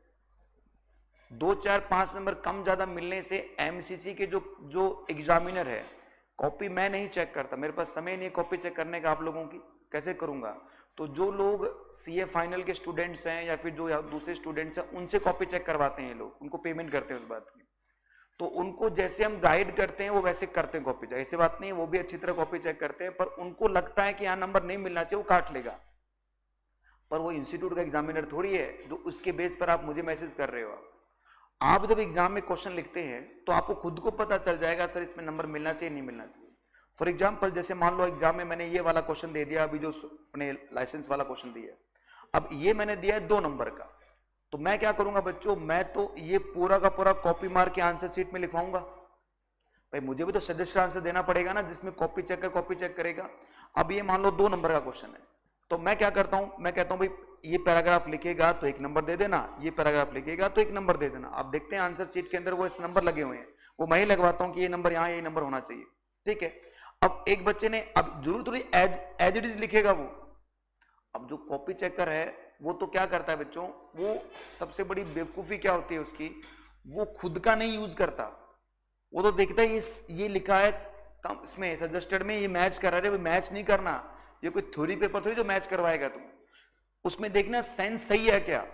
2, 4, 5 नंबर कम ज़्यादा मिलने से एमसीसी के जो एग्जामिनर है, कॉपी मैं नहीं चेक करता, मेरे पास समय नहीं कॉपी चेक करने का। आप लोगों की कैसे करूंगा? तो जो लोग सीए फाइनल के स्टूडेंट्स हैं या फिर जो दूसरे स्टूडेंट्स हैं उनसे कॉपी चेक करवाते हैं लोग, उनको पेमेंट करते हैं उस बात की। तो उनको जैसे हम गाइड करते हैं वो वैसे करते हैं कॉपी चेक। ऐसी बात नहीं है, वो भी अच्छी तरह कॉपी चेक करते हैं, पर उनको लगता है कि यहाँ नंबर नहीं मिलना चाहिए, वो काट लेगा। पर वो इंस्टीट्यूट का एग्जामिनर थोड़ी है जो उसके बेस पर आप मुझे मैसेज कर रहे हो। आप जब एग्जाम में क्वेश्चन लिखते हैं तो आपको खुद को पता चल जाएगा सर इसमें नंबर मिलना चाहिए नहीं मिलना चाहिए। फॉर एग्जाम्पल जैसे मान लो एग्जाम में मैंने ये वाला क्वेश्चन दे दिया, अभी जो अपने लाइसेंस वाला क्वेश्चन दिया, अब ये मैंने दिया है 2 नंबर का, तो मैं क्या करूंगा बच्चों, मैं तो ये पूरा का पूरा कॉपी मार के आंसर शीट में लिखवाऊंगा। भाई मुझे भी तो सजेस्ट आंसर देना पड़ेगा ना, जिसमें कॉपी चेक करेगा। अब ये मान लो 2 नंबर का क्वेश्चन है, तो मैं क्या करता हूं, मैं कहता हूं भाई ये पैराग्राफ लिखेगा तो 1 नंबर दे देना, ये पैराग्राफ लिखेगा तो 1 नंबर दे देना। आप देखते हैं आंसर शीट के अंदर वो इस नंबर लगे हुए हैं, वो मैं ही लगवाता हूं कि ये नंबर यहाँ, ये नंबर होना चाहिए, ठीक है। अब एक बच्चे ने, अब जरूर थोड़ी एज इट इज लिखेगा वो। अब जो कॉपी चेकर है वो तो क्या करता है बच्चों, वो सबसे बड़ी बेवकूफी क्या होती है उसकी, वो खुद का नहीं यूज करता। वो तो देखता है ये लिखा है इसमें सजेस्टेड में, ये मैच करा रहे, मैच नहीं करना। ये कोई थ्योरी पेपर थोड़ी जो मैच करवाएगा तुम, उसमें देखना सेंस सही है क्या।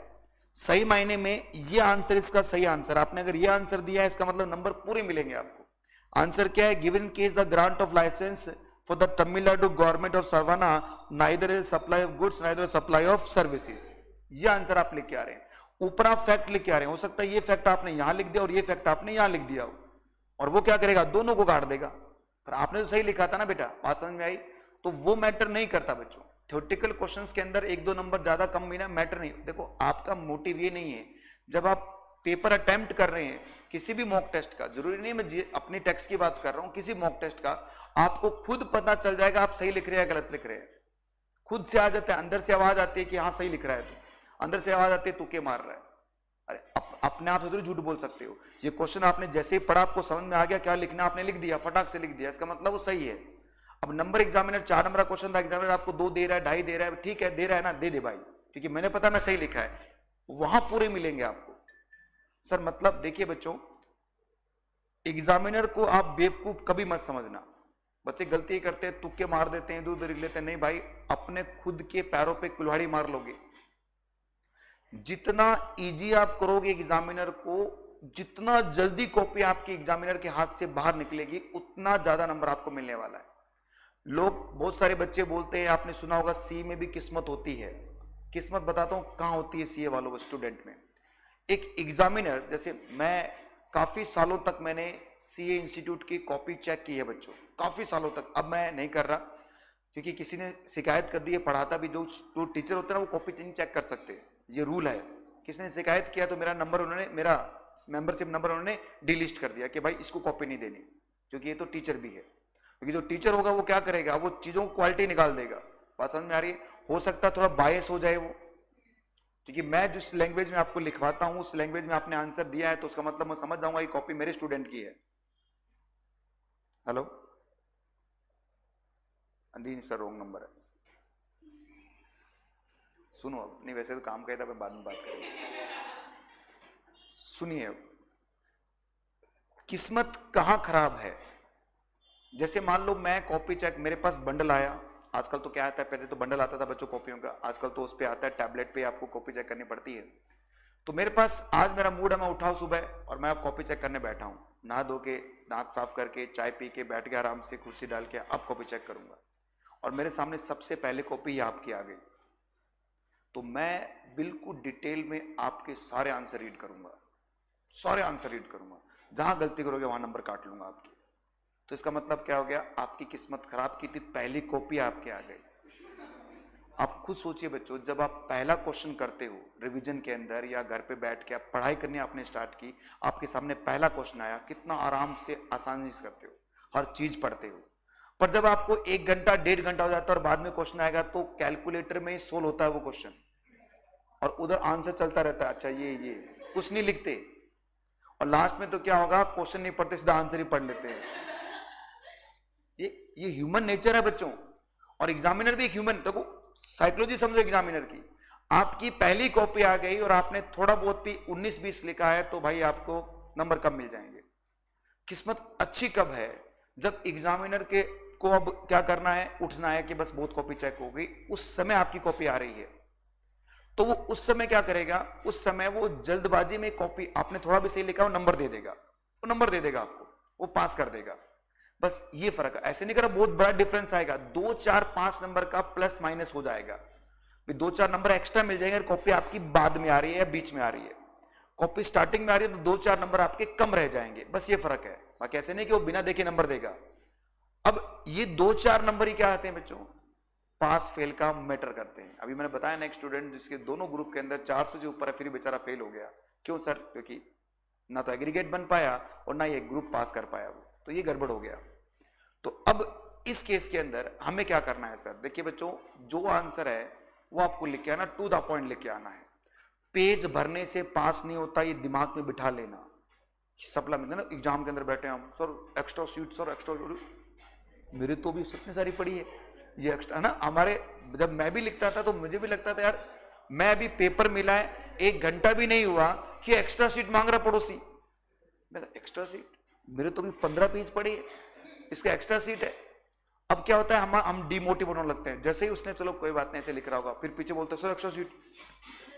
सही मायने में ये आंसर इसका सही आंसर। आपने अगर ये आंसर दिया है इसका मतलब नंबर पूरे मिलेंगे आपको। आंसर क्या है? Given case the grant of licence for the Tamil Nadu government of Saravana neither is supply of goods neither supply of services. ये आंसर आप लिख के आ रहे हैं। ऊपर आप फैक्ट लिख के आ रहे हैं, हो सकता है ये फैक्ट आपने यहां लिख दिया और ये फैक्ट आपने यहां लिख दिया हो, और वो क्या करेगा? दोनों को काट देगा। पर आपने तो सही लिखा था ना बेटा, बात समझ में आई? तो वो मैटर नहीं करता बच्चों। थ्योरेटिकल क्वेश्चंस के अंदर एक दो नंबर ज्यादा कम भी ना मैटर नहीं। देखो आपका मोटिव ये नहीं है, जब आप पेपर अटेम्प्ट कर रहे हैं किसी भी मॉक टेस्ट का, जरूरी नहीं मैं अपनी टेक्स्ट की बात कर रहा हूं, किसी मॉक टेस्ट का, आपको खुद पता चल जाएगा आप सही लिख रहे हैं गलत लिख रहे हैं। खुद से आ जाता है, अंदर से आवाज आती है कि हाँ सही लिख रहा है, तो अंदर से आवाज आती है तुक्के मार रहा है। अरे अपने आप से तो झूठ बोल सकते हो। ये क्वेश्चन आपने जैसे ही पढ़ा, आपको समझ में आ गया क्या लिखना, आपने लिख दिया, फटाक से लिख दिया, इसका मतलब वो सही है। अब नंबर एग्जामिनर 4 नंबर का क्वेश्चन था, एग्जामिनर आपको 2 दे रहा है, 2.5 दे रहा है, ठीक है दे रहा है ना, दे दे भाई, क्योंकि मैंने पता मैं सही लिखा है, वहां पूरे मिलेंगे आपको। सर मतलब देखिए बच्चों, एग्जामिनर को आप बेवकूफ कभी मत समझना। बच्चे गलती करते हैं, तुक्के मार देते हैं, दूध लिख लेते हैं, नहीं भाई, अपने खुद के पैरों पे कुल्हाड़ी मार लोगे। जितना इजी आप करोगे एग्जामिनर को, जितना जल्दी कॉपी आपकी एग्जामिनर के हाथ से बाहर निकलेगी, उतना ज्यादा नंबर आपको मिलने वाला है। लोग, बहुत सारे बच्चे बोलते हैं, आपने सुना होगा सी में भी किस्मत होती है। किस्मत बताता हूं कहां होती है सीए वालों स्टूडेंट में। एक एग्जामिनर, जैसे मैं काफी सालों तक मैंने सीए इंस्टीट्यूट की कॉपी चेक की है बच्चों, काफी सालों तक। अब मैं नहीं कर रहा क्योंकि किसी ने शिकायत कर दी है, पढ़ाता भी जो टीचर होते हैं ना वो कॉपी नहीं चेक कर सकते, ये रूल है। किसी ने शिकायत किया तो मेरा नंबर उन्होंने, मेरा मेंबरशिप नंबर उन्होंने डिलीट कर दिया कि भाई इसको कॉपी नहीं देनी, क्योंकि ये तो टीचर भी है। क्योंकि जो टीचर होगा वो क्या करेगा, वो चीजों को क्वालिटी निकाल देगा। बात समझ में आ रही है? हो सकता है थोड़ा बायस हो जाए वो, क्योंकि मैं जिस लैंग्वेज में आपको लिखवाता हूं उस लैंग्वेज में आपने आंसर दिया है, तो उसका मतलब मैं समझ जाऊंगा ये कॉपी मेरे स्टूडेंट की है। हेलो, नहीं सर रॉन्ग नंबर है, सुनो अब, नहीं वैसे तो काम कहता, बाद में बात करेंगे। सुनिए, किस्मत कहां खराब है? जैसे मान लो मैं कॉपी चेक, मेरे पास बंडल आया, आजकल तो क्या आता है, पहले तो बंडल आता था बच्चों कॉपियों का, आजकल तो उस पे आता है टैबलेट पे आपको कॉपी चेक करनी पड़ती है। तो मेरे पास आज मेरा मूड है, मैं उठा सुबह और मैं अब कॉपी चेक करने बैठा हूं, नहा धो के, दांत साफ करके, चाय पी के बैठ गया आराम से कुर्सी डाल के, अब कॉपी चेक करूंगा, और मेरे सामने सबसे पहले कॉपी आपकी आ गई, तो मैं बिल्कुल डिटेल में आपके सारे आंसर रीड करूंगा, सारे आंसर रीड करूंगा, जहां गलती करोगे वहां नंबर काट लूंगा आपकी। तो इसका मतलब क्या हो गया, आपकी किस्मत खराब की थी, पहली कॉपी आपके आ गई। आप खुद सोचिए बच्चों, जब आप पहला क्वेश्चन करते हो रिवीजन के अंदर या घर पे बैठ के आप पढ़ाई करनी आपने स्टार्ट की, आपके सामने पहला क्वेश्चन आया, कितना आराम से आसानी से करते हो, हर चीज पढ़ते हो। पर जब आपको 1 घंटा 1.5 घंटा हो जाता है और बाद में क्वेश्चन आएगा, तो कैलकुलेटर में ही सोल्व होता है वो क्वेश्चन, और उधर आंसर चलता रहता है, अच्छा ये कुछ नहीं लिखते, और लास्ट में तो क्या होगा, क्वेश्चन नहीं पढ़ते, सीधा आंसर ही पढ़ लेते हैं। ये ह्यूमन नेचर है बच्चों, और एग्जामिनर भी एक ह्यूमन, देखो साइकोलॉजी समझो एग्जामिनर की। आपकी पहली कॉपी आ गई और आपने थोड़ा बहुत भी 19-20 लिखा है, तो भाई आपको नंबर कब मिल जाएंगे। किस्मत अच्छी कब है, जब एग्जामिनर के को अब क्या करना है, उठना है कि बस बहुत कॉपी चेक हो गई, उस समय आपकी कॉपी आ रही है, तो वो उस समय क्या करेगा, उस समय वो जल्दबाजी में कॉपी, आपने थोड़ा भी सही लिखा, वो नंबर दे देगा, वो नंबर दे देगा आपको, वो पास कर देगा। बस ये फर्क है, ऐसे नहीं करा बहुत बड़ा डिफरेंस आएगा, 2, 4, 5 नंबर का प्लस माइनस हो जाएगा, 2-4 नंबर एक्स्ट्रा मिल जाएंगे। कॉपी आपकी बाद में आ रही है या बीच में आ रही है, कॉपी स्टार्टिंग में आ रही है तो 2-4 नंबर आपके कम रह जाएंगे, बस ये फर्क है। बाकी ऐसे नहीं कि वो बिना देखे नंबर देगा। अब ये 2-4 नंबर ही क्या आते हैं बच्चों, पास फेल का मैटर करते हैं। अभी मैंने बताया ना, एक स्टूडेंट जिसके दोनों ग्रुप के अंदर 400 से ऊपर है, फिर बेचारा फेल हो गया। क्यों सर? क्योंकि ना तो एग्रीगेट बन पाया और ना ये ग्रुप पास कर पाया वो, तो ये गड़बड़ हो गया। तो अब इस केस के अंदर हमें क्या करना है सर? देखिए बच्चों, जो आंसर है वो आपको लिख के आना, टू द पॉइंट लिख के आना है। पेज भरने से पास नहीं होता, ये दिमाग में बिठा लेना। सप्ला में ना एग्जाम के अंदर बैठे हम, sir extra seat, sir extra, मेरे तो भी कितनी सारी पड़ी है ये एक्स्ट्रा, है ना। हमारे जब मैं भी लिखता था तो मुझे भी लगता था यार, मैं अभी पेपर मिला है 1 घंटा भी नहीं हुआ कि एक्स्ट्रा सीट मांग रहा पड़ोसी। मैं एक्स्ट्रा सीट, मेरे तो भी 15 पेज पड़ी है, इसका एक्स्ट्रा सीट है। अब क्या होता है, हम डिमोटिवेट होने लगते हैं। जैसे ही उसने चलो कोई बात नहीं ऐसे लिख रहा होगा, फिर पीछे बोलते हैं sir extra seat,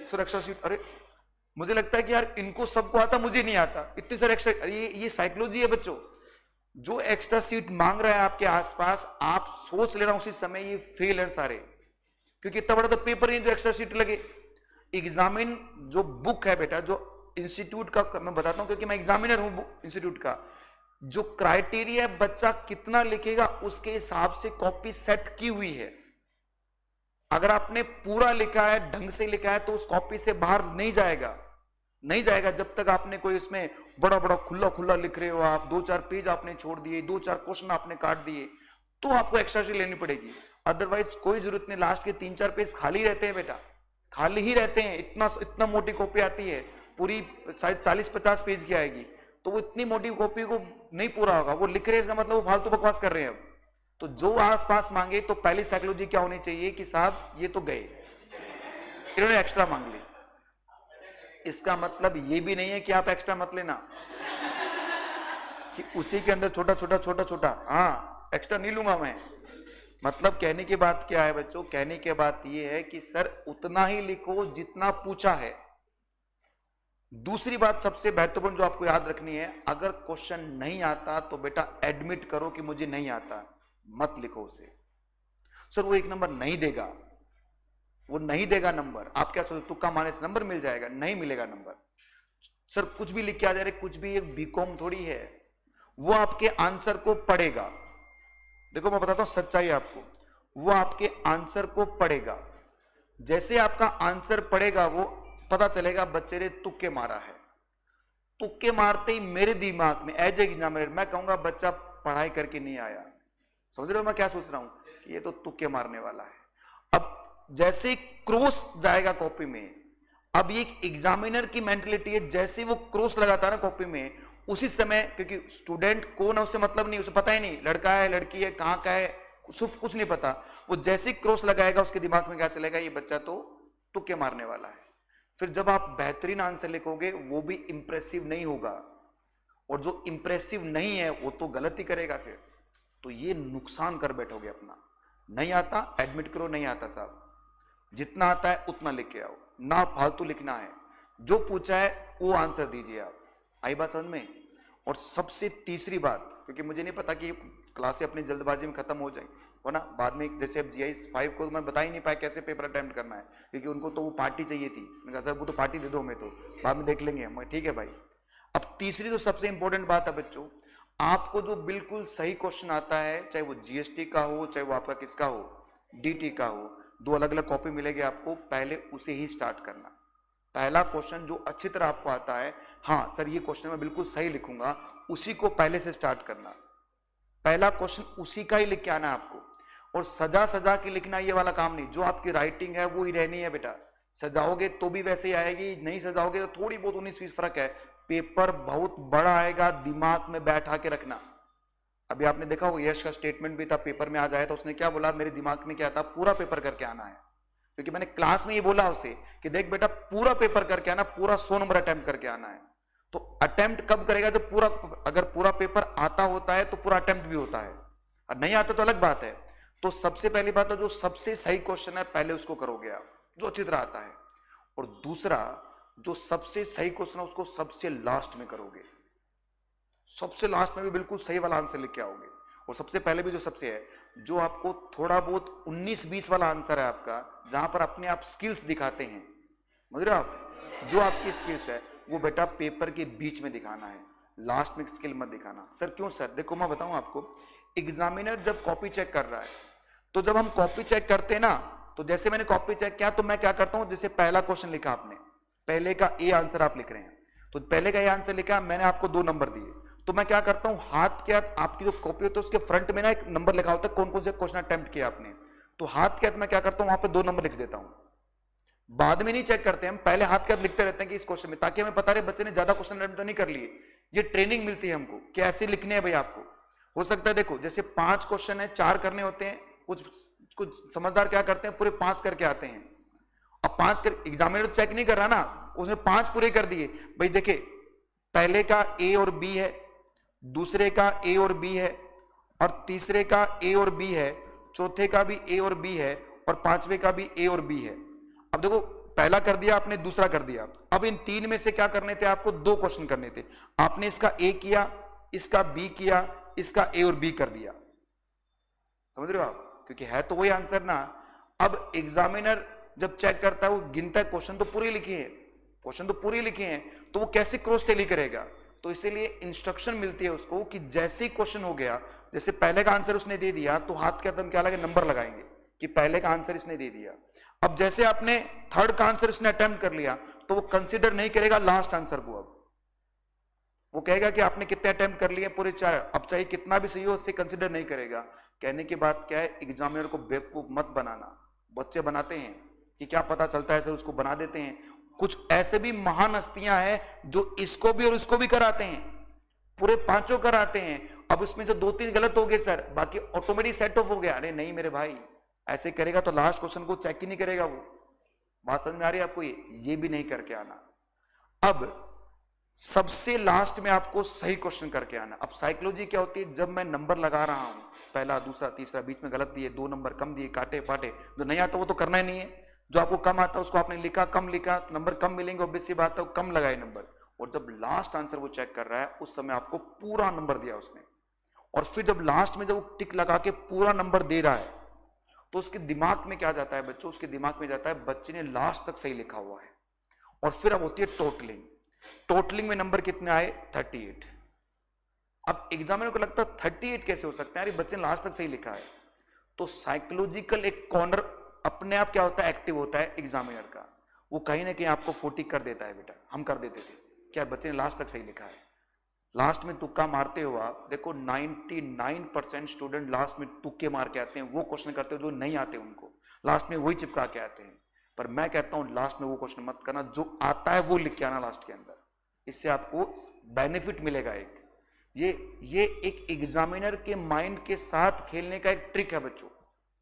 sir extra seat, अरे मुझे लगता है कि यार इनको सबको आता, मुझे नहीं आता, इतने सारे एक्स्ट्रा, ये साइकोलॉजी है बच्चों। जो एक्स्ट्रा सीट मांग रहा है आपके आसपास, आप सोच लेना उसी समय ये फेल है सारे, क्योंकि इतना बड़ा तो पेपर नहीं जो एक्स्ट्रा सीट लगे। एग्जामिन जो बुक है बेटा, जो इंस्टीट्यूट का मैं बताता हूं क्योंकि मैं एग्जामिनर हूं इंस्टीट्यूट का, जो क्राइटेरिया बच्चा कितना लिखेगा उसके हिसाब से कॉपी सेट की हुई है। अगर आपने पूरा लिखा है, ढंग से लिखा है, तो उस कॉपी से बाहर नहीं जाएगा, नहीं जाएगा जब तक आपने कोई इसमें बड़ा बड़ा खुला खुला लिख रहे हो आप, 2-4 पेज आपने छोड़ दिए, 2-4 क्वेश्चन आपने काट दिए, तो आपको एक्स्ट्रा शीट लेनी पड़ेगी। अदरवाइज कोई जरूरत नहीं, लास्ट के 3-4 पेज खाली रहते हैं बेटा, खाली ही रहते हैं। इतना मोटी कॉपी आती है, पूरी 40-50 पेज की आएगी, तो वो इतनी मोटी कॉपी को नहीं पूरा होगा, वो लिख रहे हैं, इसका मतलब वो फालतू बकवास कर रहे हैं। तो जो आसपास मांगे तो पहली साइकोलॉजी क्या होनी चाहिए कि साहब ये तो गए, इन्होंने एक्स्ट्रा मांग ली। इसका मतलब ये भी नहीं है कि आप एक्स्ट्रा मत लेना, कि उसी के अंदर छोटा छोटा छोटा छोटा, हाँ एक्स्ट्रा नहीं लूंगा मैं। मतलब कहने की बात क्या है बच्चों, कहने की बात ये है कि सर उतना ही लिखो जितना पूछा है। दूसरी बात सबसे महत्वपूर्ण जो आपको याद रखनी है, अगर क्वेश्चन नहीं आता तो बेटा एडमिट करो कि मुझे नहीं आता, मत लिखो उसे। सर वो 1 नंबर नहीं देगा, वो नहीं देगा नंबर, आप क्या सोचते तुक्का मारने से नंबर मिल जाएगा? नहीं मिलेगा नंबर। सर कुछ भी लिख के आ जा रहे, कुछ भी, एक बीकॉम थोड़ी है, वो आपके आंसर को पढ़ेगा। देखो मैं बताता हूं सच्चाई आपको, वो आपके आंसर को पढ़ेगा, जैसे आपका आंसर पढ़ेगा वो पता चलेगा बच्चे ने तुक्के मारा है। तुक्के मारते ही मेरे दिमाग में एज एग्जामिनर मैं कहूंगा बच्चा पढ़ाई करके नहीं आया। समझ रहे हो मैं क्या सोच रहा हूं कि ये तो तुक्के मारने वाला है। अब जैसे क्रॉस जाएगा कॉपी में, अब ये एग्जामिनर की मेंटलिटी है, जैसे वो क्रॉस लगाता है ना कॉपी में, उसी समय, क्योंकि स्टूडेंट कौन है उससे मतलब नहीं, उसे पता ही नहीं लड़का है लड़की है कहां का है, कुछ नहीं पता, वो जैसे क्रॉस लगाएगा उसके दिमाग में क्या चलेगा, ये बच्चा तो तुक्के मारने वाला है। फिर जब आप बेहतरीन आंसर लिखोगे वो भी इंप्रेसिव नहीं होगा, और जो इंप्रेसिव नहीं है वो तो गलत ही करेगा फिर, तो ये नुकसान कर बैठोगे अपना। नहीं आता एडमिट करो, नहीं आता साहब, जितना आता है उतना लिख के आओ, ना फालतू लिखना है, जो पूछा है वो आंसर दीजिए आप। आई बात समझ में? और सबसे तीसरी बात, क्योंकि मुझे नहीं पता कि क्लासें अपनी जल्दबाजी में खत्म हो जाएंगी, हो ना, बाद में जैसे अब GI 5 को मैं बता ही नहीं पाया कैसे पेपर अटेम्प्ट करना है, क्योंकि उनको तो वो पार्टी चाहिए थी। मैंने कहा सर वो तो पार्टी दे दो, मैं तो बाद में देख लेंगे हम। ठीक है भाई। अब तीसरी जो सबसे इंपॉर्टेंट बात है बच्चों, आपको जो बिल्कुल सही क्वेश्चन आता है, चाहे वो GST का हो, चाहे वो आपका किसका हो, DT का हो, 2 अलग अलग कॉपी मिलेगी आपको, पहले उसे ही स्टार्ट करना। पहला क्वेश्चन जो अच्छी तरह आपको आता है, हाँ सर ये क्वेश्चन मैं बिल्कुल सही लिखूंगा, उसी को पहले से स्टार्ट करना। पहला क्वेश्चन उसी का ही लिख के आना है आपको, और सजा सजा के लिखना ये वाला काम नहीं। जो आपकी राइटिंग है वो ही रहनी है बेटा, सजाओगे तो भी वैसे ही आएगी, नहीं सजाओगे तो थोड़ी बहुत 19-20 फर्क है, पेपर बहुत बड़ा आएगा, दिमाग में बैठा के रखना। अभी आपने देखा होगा यश का स्टेटमेंट भी था, पेपर में आज आया था, उसने क्या बोला, मेरे दिमाग में क्या था, पूरा पेपर करके आना है। क्योंकि मैंने क्लास में ये बोला उसे कि देख बेटा पूरा पेपर करके आना, पूरा 100 नंबर अटेम्प्ट करके आना है। तो अटेम्प्ट कब करेगा, जब पूरा, अगर पूरा पेपर आता होता है तो पूरा अटेम्प्ट भी होता है, और नहीं आता तो अलग बात है। तो सबसे पहली बात है जो सबसे सही क्वेश्चन है पहले उसको करोगे आप, जो अच्छी तरह आता है। और दूसरा जो सबसे सही क्वेश्चन है उसको सबसे लास्ट में करोगे, सबसे लास्ट में भी बिल्कुल सही वाला आंसर लिख के आओगे। और सबसे पहले भी जो सबसे है, जो आपको थोड़ा बहुत 19-20 वाला आंसर है आपका, जहां पर अपने आप स्किल्स दिखाते हैं, समझ रहे हो आप, जो आपकी स्किल्स है वो बेटा पेपर के बीच में दिखाना है, लास्ट में स्किल मत दिखाना। सर क्यों सर? देखो मैं बताऊं आपको, एग्जामिनर जब कॉपी चेक कर रहा है, तो जब हम कॉपी चेक करते हैं ना, तो जैसे मैंने कॉपी चेक किया तो मैं क्या करता हूं, जैसे पहला क्वेश्चन लिखा आपने, पहले का ए आंसर आप लिख रहे हैं, तो पहले का ए आंसर लिखा, मैंने आपको 2 नंबर दिए, तो मैं क्या करता हूं, हाथ के हाथ आपकी जो कॉपी होती है उसके फ्रंट में ना एक नंबर लिखा होता है, कौन कौन से क्वेश्चन अटेम्प्ट किया आपने, तो हाथ के हाथ मैं क्या करता हूं, वहां पे 2 नंबर लिख देता हूं। बाद में नहीं चेक करते, हम पहले हाथ के हाथ लिखते रहते हैं कि इस क्वेश्चन में, ताकि हमें पता रहे बच्चे ने ज्यादा क्वेश्चन अटेम्प्ट तो नहीं कर लिए। ये ट्रेनिंग मिलती है हमको कि ऐसे लिखने हैं भाई आपको। हो सकता है देखो जैसे 5 क्वेश्चन है, 4 करने होते हैं, कुछ समझदार क्या करते हैं पूरे 5 करके आते हैं। अब 5 कर, एग्जामिनर चेक नहीं कर रहा ना, उसने 5 पूरे कर दिए। भाई देखे पहले का A और B है, दूसरे का A और B है, और तीसरे का A और B है, चौथे का भी A और B है, और 5वें का भी A और B है। अब देखो पहला कर दिया आपने, दूसरा कर दिया। अब इन तीन में से क्या करने थे आपको? दो क्वेश्चन करने थे। आपने इसका ए किया, इसका बी किया, इसका ए और बी कर दिया। समझ रहे हो आप? क्योंकि है तो वही आंसर ना। अब एग्जामिनर जब चेक करता है, वो गिनता है क्वेश्चन तो पूरे लिखे हैं, क्वेश्चन तो पूरे लिखे हैं, तो वो कैसे क्रॉस टैली करेगा? तो इसीलिए इंस्ट्रक्शन मिलती है उसको कि जैसे ही क्वेश्चन हो गया, जैसे पहले का आंसर उसने दे दिया तो हाथ के अंदर क्या लगे? नंबर लगाएंगे कि पहले का आंसर इसने दे दिया। अब जैसे आपने थर्ड का आंसर इसने अटेम्प्ट कर लिया तो वो कंसीडर नहीं करेगा लास्ट आंसर को। अब वो कहेगा कि आपने कितने अटेम्प्ट कर लिए? पूरे 4। अब चाहे कितना भी सही हो, उससे कंसीडर नहीं करेगा। कहने की बात क्या है? एग्जामिनर को बेवकूफ मत बनाना। बच्चे बनाते हैं कि क्या पता चलता है सर, उसको बना देते हैं। कुछ ऐसे भी महान हस्तियां हैं जो इसको भी और उसको भी कराते हैं, पूरे पांचों कराते हैं। अब उसमें जो 2-3 गलत हो गए सर, बाकी ऑटोमेटिक सेट ऑफ हो गया। अरे नहीं मेरे भाई, ऐसे करेगा तो लास्ट क्वेश्चन को चेक ही नहीं करेगा वो। बात समझ में आ रही है आपको? ये भी नहीं करके आना। अब सबसे लास्ट में आपको सही क्वेश्चन करके आना। अब साइकोलॉजी क्या होती है? जब मैं नंबर लगा रहा हूं, पहला, दूसरा, तीसरा, बीच में गलत दिए, 2 नंबर कम दिए, काटे पाटे, जो नहीं आता वो तो करना ही नहीं है। जो आपको कम आता है उसको आपने लिखा, कम लिखा तो नंबर कम मिलेंगे, ऑब्वियस सी बात है, कम लगाए नंबर। और जब लास्ट आंसर वो चेक कर रहा है, उस समय आपको पूरा नंबर दिया उसने, और फिर जब लास्ट में जब वो टिक लगा के पूरा नंबर दे रहा है, तो उसके दिमाग में क्या जाता है बच्चों? उसके दिमाग में जाता है बच्चे ने लास्ट तक सही लिखा हुआ है। और फिर अब होती है टोटलिंग। टोटलिंग में नंबर कितने आए? 38। अब एग्जामिनर को लगता है 38 कैसे हो सकते हैं? अरे बच्चे ने लास्ट तक सही लिखा है। तो साइकोलॉजिकल एक कॉर्नर अपने आप क्या होता है? एक्टिव होता है एग्जामिनर का। वो कहीं ना कहीं आपको 40 कर देता है। बेटा हम कर देते थे क्या? बच्चे ने लास्ट तक सही लिखा है। लास्ट में तुक्का मारते हो आप, देखो 99% स्टूडेंट लास्ट में तुक्के मार के आते हैं। वो क्वेश्चन करते हो जो नहीं आते उनको, लास्ट में वही चिपका के आते हैं। पर मैं कहता हूं लास्ट में वो क्वेश्चन मत करना, जो आता है वो लिख के आना लास्ट के अंदर। इससे आपको बेनिफिट मिलेगा। एक ये एक एग्जामिनर के माइंड के साथ खेलने का एक ट्रिक है बच्चों।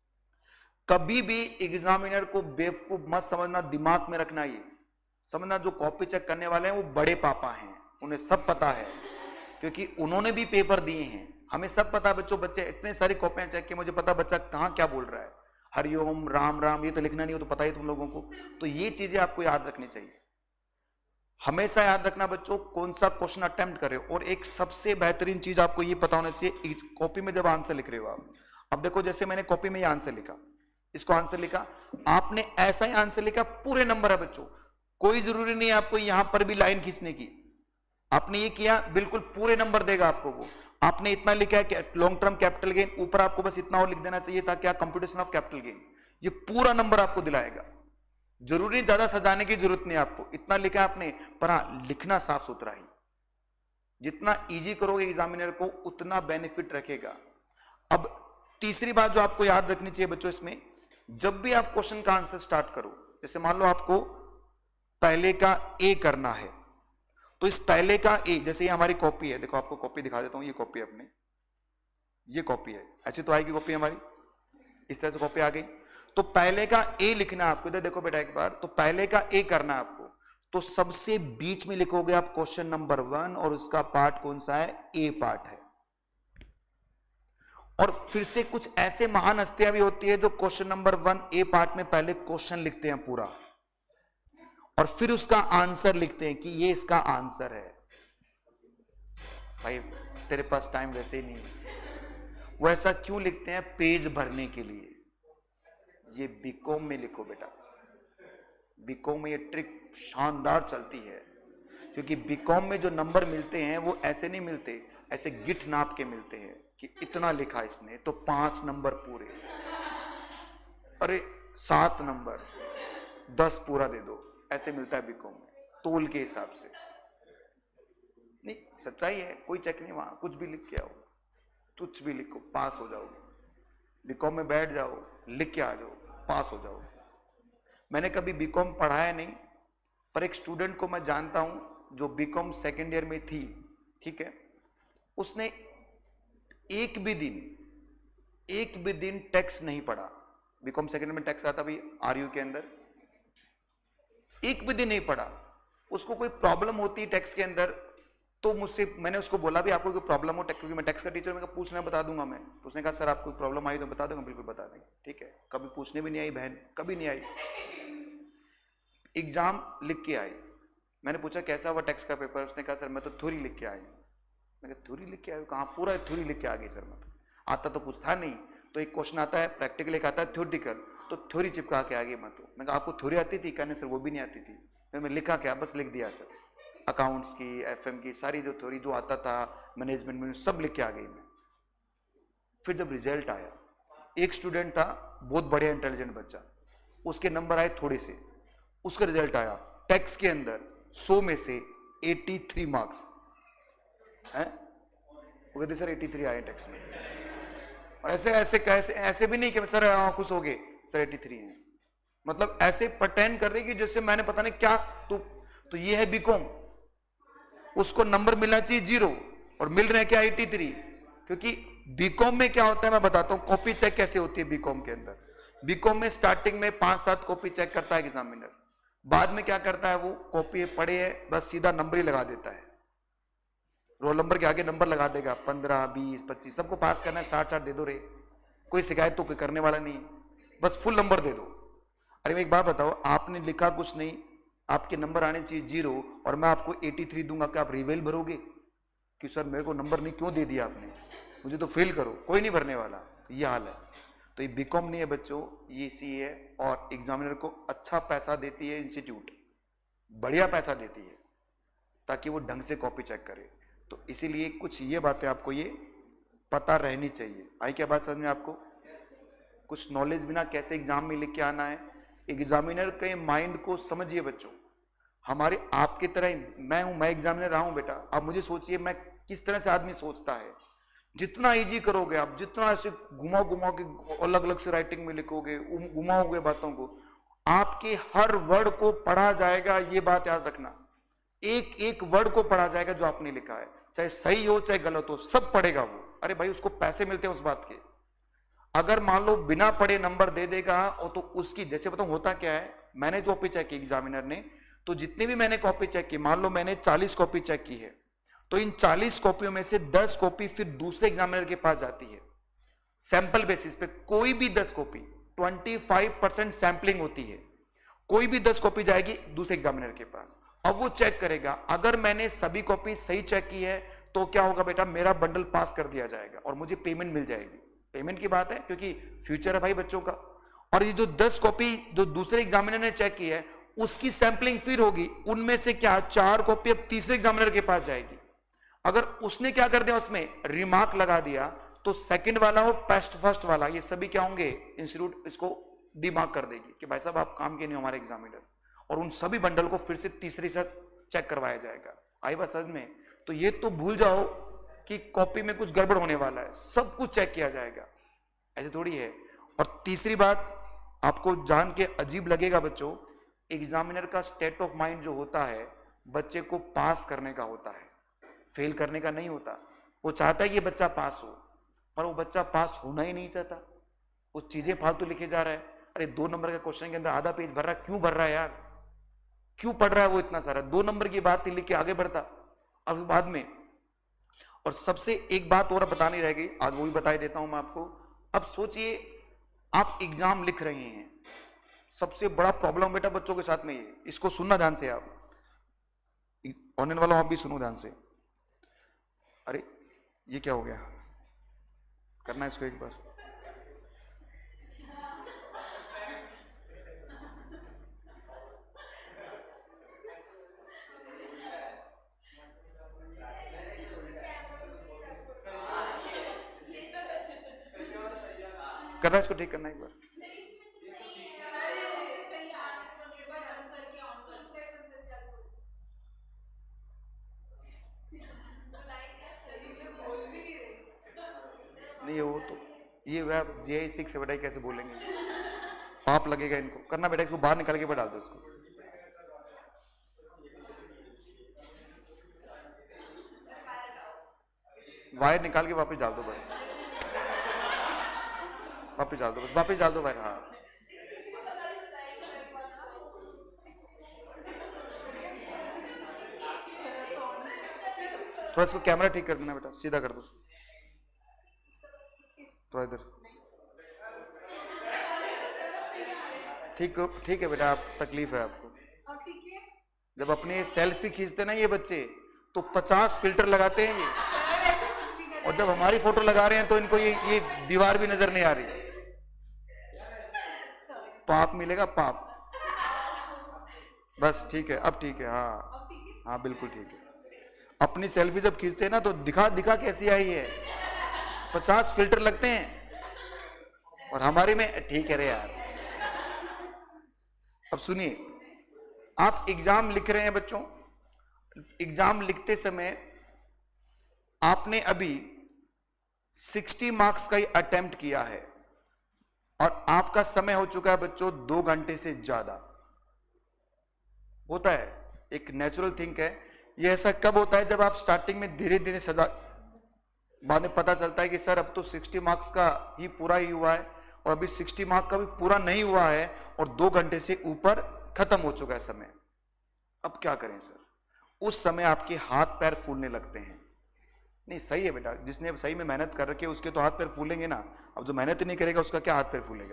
कभी भी एग्जामिनर को बेवकूफ मत समझना, दिमाग में रखना। ये समझना जो कॉपी चेक करने वाले हैं वो बड़े पापा हैं, उन्हें सब पता है, क्योंकि उन्होंने भी पेपर दिए हैं। हमें सब पता है बच्चों, बच्चे इतने सारी कॉपियां चेक की, मुझे पता बच्चा कहां क्या बोल रहा है। हरिओम राम राम ये तो लिखना नहीं हो तो पता ही तुम लोगों को। तो ये चीजें आपको याद रखनी चाहिए। हमेशा याद रखना बच्चों कौन सा क्वेश्चन अटेम्प्ट कर रहे हो। और एक सबसे बेहतरीन चीज आपको ये पता होना चाहिए, कॉपी में जब आंसर लिख रहे हो आप, अब देखो जैसे मैंने कॉपी में ये आंसर लिखा, इसको आंसर लिखा, आपने ऐसा ही आंसर लिखा, पूरे नंबर है बच्चों। कोई जरूरी नहीं है आपको यहां पर भी लाइन खींचने की। आपने ये किया, बिल्कुल पूरे नंबर देगा आपको वो। आपने इतना लिखा है लॉन्ग टर्म कैपिटल गेन, ऊपर आपको बस इतना और लिख देना चाहिए था, क्या? Computation of capital gain. ये पूरा नंबर आपको दिलाएगा। जरूरी ज्यादा सजाने की जरूरत नहीं आपको, इतना लिखा आपने, पर हाँ लिखना साफ सुथरा ही। जितना इजी करोगे एग्जामिनर को उतना बेनिफिट रखेगा। अब तीसरी बात जो आपको याद रखनी चाहिए बच्चों इसमें, जब भी आप क्वेश्चन का आंसर स्टार्ट करो, जैसे मान लो आपको पहले का ए करना है, तो इस पहले का ए, जैसे ये हमारी कॉपी है, देखो आपको कॉपी दिखा देता हूं, ये कॉपी अपने, ये कॉपी है, ऐसी तो आएगी कॉपी हमारी, इस तरह से कॉपी आ गई। तो पहले का ए लिखना है आपको। इधर देखो बेटा एक बार, तो पहले का ए करना है आपको, तो सबसे बीच में लिखोगे आप क्वेश्चन नंबर 1, और उसका पार्ट कौन सा है? ए पार्ट है। और फिर से कुछ ऐसे महान हस्तियां भी होती है जो क्वेश्चन नंबर 1 ए पार्ट में पहले क्वेश्चन लिखते हैं पूरा, और फिर उसका आंसर लिखते हैं कि ये इसका आंसर है। भाई तेरे पास टाइम वैसे ही नहीं, वो ऐसा क्यों लिखते हैं? पेज भरने के लिए। ये बीकॉम में लिखो बेटा, बीकॉम में ये ट्रिक शानदार चलती है, क्योंकि बीकॉम में जो नंबर मिलते हैं वो ऐसे नहीं मिलते, ऐसे गिठ नाप के मिलते हैं कि इतना लिखा इसने तो 5 नंबर पूरे, अरे 7 नंबर, 10 पूरा दे दो, ऐसे मिलता है बीकॉम में, तोल के हिसाब से। नहीं सच्चाई है, कोई चेक नहीं, वहां कुछ भी लिख के आओ, कुछ भी लिखो, पास हो जाओगे। बीकॉम में बैठ जाओ, लिख के आ जाओ, पास हो जाओगे। मैंने कभी बीकॉम पढ़ाया नहीं, पर एक स्टूडेंट को मैं जानता हूं जो बीकॉम सेकेंड ईयर में थी, ठीक है, उसने एक भी दिन टैक्स नहीं पढ़ा। बीकॉम सेकेंड में टैक्स आता भी आरयू के अंदर, एक भी दिन नहीं पढ़ा। उसको कोई प्रॉब्लम होती टैक्स के अंदर तो मुझसे, मैंने उसको बोला भी आपको कोई प्रॉब्लम हो, क्योंकि मैं टैक्स का टीचर, मैं पूछना बता दूंगा मैं। तो उसने कहा सर आपको प्रॉब्लम आई तो बता दूंगा। बिल्कुल बता देंगे, ठीक है। कभी पूछने भी नहीं आई बहन, कभी नहीं आई। एग्जाम लिख के आए, मैंने पूछा कैसा हुआ टैक्स का पेपर, उसने कहा सर मैं तो थ्योरी लिख के आया। मैं कहा थ्योरी लिख के आए कहाँ? पूरा थ्योरी लिख के आ गई सर। मैं तो आता तो कुछ था नहीं, तो एक क्वेश्चन आता है प्रैक्टिकल, एक आता है थ्योरिटिकल, तो थ्योरी चिपका के आ गई मैं तो। मैं कहा आपको थ्योरी आती थी? कहने सर वो भी नहीं आती थी। मैं लिखा क्या? बस लिख दिया सर, अकाउंट्स की, एफएम की, सारी जो थ्योरी जो आता था, मैनेजमेंट में, सब लिख के आ गई मैं। फिर जब रिजल्ट आया, एक स्टूडेंट था बहुत बढ़िया इंटेलिजेंट बच्चा, उसके नंबर आए थोड़े से, उसका रिजल्ट आया टैक्स के अंदर 100 में से 83 मार्क्स है। वो कहते सर 83 आए टैक्स में, और ऐसे ऐसे कैसे, ऐसे भी नहीं कि सर खुश हो गए सर 83 हैं, मतलब ऐसे प्रटेंड कर रही कि जैसे मैंने पता नहीं क्या। तो ये है बीकॉम, उसको नंबर मिलना चाहिए 0 और मिल रहे हैं क्या 83। क्योंकि बीकॉम में क्या होता है मैं बताता हूं, कॉपी चेक कैसे होती है बीकॉम के अंदर। बीकॉम में स्टार्टिंग में 5-7 कॉपी चेक करता है एग्जामिनर, बाद में क्या करता है वो कॉपी पढ़े है बस सीधा नंबर ही लगा देता है, रोल नंबर के आगे नंबर लगा देगा, 15, 20, 25, सबको पास करना है, 60 दे दो रे, कोई शिकायत तो कोई करने वाला नहीं, बस फुल नंबर दे दो। अरे मैं एक बात बताओ, आपने लिखा कुछ नहीं, आपके नंबर आने चाहिए 0 और मैं आपको 83 दूंगा, क्या आप रिवेल भरोगे कि सर मेरे को नंबर नहीं क्यों दे दिया आपने, मुझे तो फेल करो? कोई नहीं भरने वाला। तो ये हाल है। तो ये बीकॉम नहीं है बच्चों, ये सी है, और एग्जामिनर को अच्छा पैसा देती है इंस्टीट्यूट, बढ़िया पैसा देती है ताकि वो ढंग से कॉपी चेक करे। तो इसीलिए कुछ ये बातें आपको ये पता रहनी चाहिए। आई क्या बात समझ में आपको? कुछ नॉलेज बिना कैसे एग्जाम में लिख के आना है, एग्जामिनर के माइंड को समझिए बच्चों। हमारे आपके तरह ही मैं हूं, मैं एग्जामिनर रहा हूं बेटा, आप मुझे सोचिए मैं किस तरह से आदमी सोचता है। जितना इजी करोगे आप, जितना ऐसे घुमा घुमा के अलग अलग से राइटिंग में लिखोगे, घुमाओगे बातों को, आपके हर वर्ड को पढ़ा जाएगा। ये बात याद रखना, एक एक वर्ड को पढ़ा जाएगा जो आपने लिखा है, चाहे सही हो चाहे गलत हो, सब पढ़ेगा वो। अरे भाई उसको पैसे मिलते हैं उस बात के। अगर मान लो बिना पढ़े नंबर दे देगा, और तो उसकी जैसे बताऊं होता क्या है, मैंने जो कॉपी चेक की एग्जामिनर ने, तो जितनी भी मैंने कॉपी चेक की, मान लो मैंने 40 कॉपी चेक की है, तो इन 40 कॉपियों में से 10 कॉपी फिर दूसरे एग्जामिनर के पास जाती है सैंपल बेसिस पे। कोई भी 10 कॉपी, 25% सैंपलिंग होती है, कोई भी 10 कॉपी जाएगी दूसरे एग्जामिनर के पास। अब वो चेक करेगा, अगर मैंने सभी कॉपी सही चेक की है तो क्या होगा बेटा, मेरा बंडल पास कर दिया जाएगा और मुझे पेमेंट मिल जाएगी। पेमेंट की बात है क्योंकि फ्यूचर है भाई बच्चों का। और ये जो 10 कॉपी जो दूसरे एग्जामिनर ने चेक की है उसकी सैंपलिंग फिर होगी, उनमें से क्या 4 कॉपी अब तीसरे एग्जामिनर के पास जाएगी। अगर उसने क्या कर दिया, उसमें रिमार्क लगा दिया, तो सेकंड वाला और फर्स्ट वाला ये सभी क्या होंगे, इंस्टीट्यूट इसको डिमार्क कर देगी कि भाई साहब आप काम के नहीं हो हमारे एग्जामिनर, और उन सभी बंडल को फिर से तीसरी से चेक करवाया जाएगा। आई बात समझ में? तो ये तो भूल जाओ कि कॉपी में कुछ गड़बड़ होने वाला है, सब कुछ चेक किया जाएगा, ऐसे थोड़ी है। और तीसरी बात आपको जान के अजीब लगेगा बच्चों, एग्जामिनर का स्टेट ऑफ माइंड जो होता है बच्चे को पास करने का होता है, फेल करने का नहीं होता। वो चाहता है कि बच्चा पास हो, पर वो बच्चा पास होना ही नहीं चाहता, वो चीजें फालतू लिखे जा रहा है। अरे 2 नंबर के क्वेश्चन के अंदर आधा पेज भर रहा है, क्यों भर रहा है यार, क्यों पढ़ रहा है वो इतना सारा? 2 नंबर की बात लिख के आगे बढ़ता अब बाद में। और सबसे एक बात और बता नहीं रह गई, आज वो भी बता ही देता हूं मैं आपको। अब सोचिए आप एग्जाम लिख रहे हैं, सबसे बड़ा प्रॉब्लम बेटा बच्चों के साथ में ये, इसको सुनना ध्यान से, आप ऑनलाइन वालों आप भी सुनो ध्यान से। अरे ये क्या हो गया, करना है इसको एक बार। करना है इसको, ठीक करना है एक बार। नहीं वो तो ये GI 6 है बेटा, कैसे बोलेंगे, पाप लगेगा इनको। करना बेटा, इसको बाहर निकाल के डाल दो इसको। वायर निकाल के वापस डाल दो बस, वापस डाल दो बस, वापस डाल दो वायर। हाँ थोड़ा इसको कैमरा ठीक कर देना बेटा, सीधा कर दो थोड़ा इधर। ठीक ठीक है बेटा, आप तकलीफ है आपको, जब अपने सेल्फी खींचते ना ये बच्चे तो 50 फिल्टर लगाते हैं ये, और जब हमारी फोटो लगा रहे हैं तो इनको ये दीवार भी नजर नहीं आ रही है। पाप मिलेगा, पाप। बस ठीक है, अब ठीक है, हाँ हाँ बिल्कुल ठीक है। अपनी सेल्फी जब खींचते हैं ना तो दिखा दिखा कैसी आई है, 50 फिल्टर लगते हैं, और हमारे में ठीक है रे यार। अब सुनिए, आप एग्जाम लिख रहे हैं बच्चों, एग्जाम लिखते समय आपने अभी 60 मार्क्स का ही अटेम्प्ट किया है और आपका समय हो चुका है बच्चों 2 घंटे से ज्यादा। होता है, एक नेचुरल थिंग है। ये ऐसा कब होता है? जब आप स्टार्टिंग में धीरे धीरे सजा, बाद में पता चलता है कि सर अब तो 60 मार्क्स का ही पूरा ही हुआ है और अभी 60 मार्क्स का भी पूरा नहीं हुआ है और 2 घंटे से ऊपर खत्म हो चुका है समय। अब क्या करें सर? उस समय आपके हाथ पैर फूलने लगते हैं। नहीं सही है बेटा, जिसने सही में मेहनत कर रखी है उसके तो हाथ पैर फूलेंगे ना। अब जो मेहनत नहीं करेगा उसका क्या हाथ पैर फूलेगा?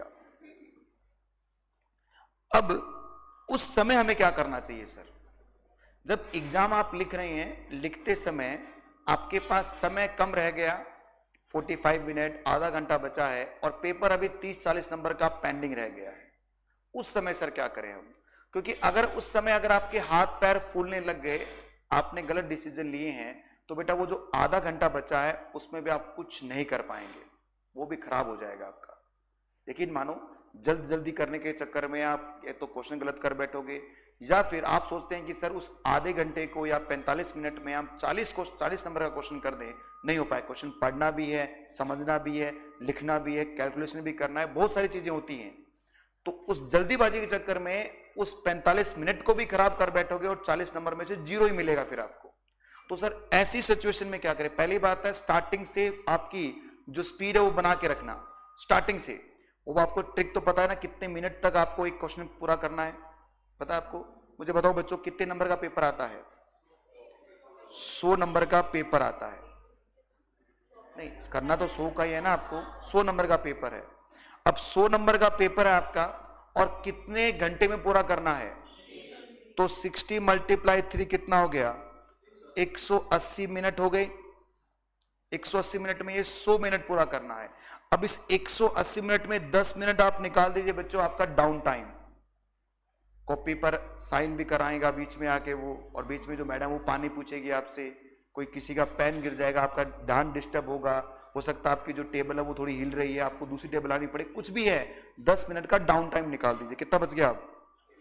अब उस समय हमें क्या करना चाहिए सर? जब एग्जाम आप लिख रहे हैं, लिखते समय आपके पास समय कम रह गया, 45 मिनट, आधा घंटा बचा है और पेपर अभी 30-40 नंबर का पेंडिंग रह गया है, उस समय सर क्या करें हम? क्योंकि अगर उस समय अगर आपके हाथ पैर फूलने लग गए, आपने गलत डिसीजन लिए हैं, तो बेटा वो जो आधा घंटा बचा है उसमें भी आप कुछ नहीं कर पाएंगे, वो भी खराब हो जाएगा आपका। यकीन मानो, जल्दी करने के चक्कर में आप ये तो क्वेश्चन गलत कर बैठोगे, या फिर आप सोचते हैं कि सर उस आधे घंटे को या 45 मिनट में हम 40 नंबर का क्वेश्चन कर दें, नहीं हो पाए। क्वेश्चन पढ़ना भी है, समझना भी है, लिखना भी है, कैलकुलेशन भी करना है, बहुत सारी चीजें होती हैं। तो उस जल्दीबाजी के चक्कर में उस 45 मिनट को भी खराब कर बैठोगे और 40 नंबर में से 0 ही मिलेगा फिर आपको। तो सर ऐसी सिचुएशन में क्या करें? पहली बात है, स्टार्टिंग से आपकी जो स्पीड है वो बना के रखना। स्टार्टिंग से वो आपको ट्रिक तो पता है ना, कितने मिनट तक आपको एक क्वेश्चन पूरा करना है, पता है आपको? मुझे बताओ बच्चों, कितने नंबर का पेपर आता है? 100 नंबर का पेपर आता है। नहीं, करना तो 100 का ही है ना आपको, 100 नंबर का पेपर है। अब 100 नंबर का पेपर है आपका और कितने घंटे में पूरा करना है? तो 60 × 3 कितना हो गया? 180 मिनट हो गए। 180 मिनट में ये 100 मिनट पूरा करना है। अब इस 180 मिनट में 10 मिनट आप निकाल दीजिए बच्चों, आपका डाउन टाइम। कॉपी पर साइन भी कराएगा बीच में आके वो, और बीच में जो मैडम वो पानी पूछेगी आपसे, कोई किसी का पेन गिर जाएगा, आपका ध्यान डिस्टर्ब होगा, हो सकता है आपकी जो टेबल है वो थोड़ी हिल रही है, आपको दूसरी टेबल आनी पड़े, कुछ भी है, 10 मिनट का डाउन टाइम निकाल दीजिए। कितना बच गया? आप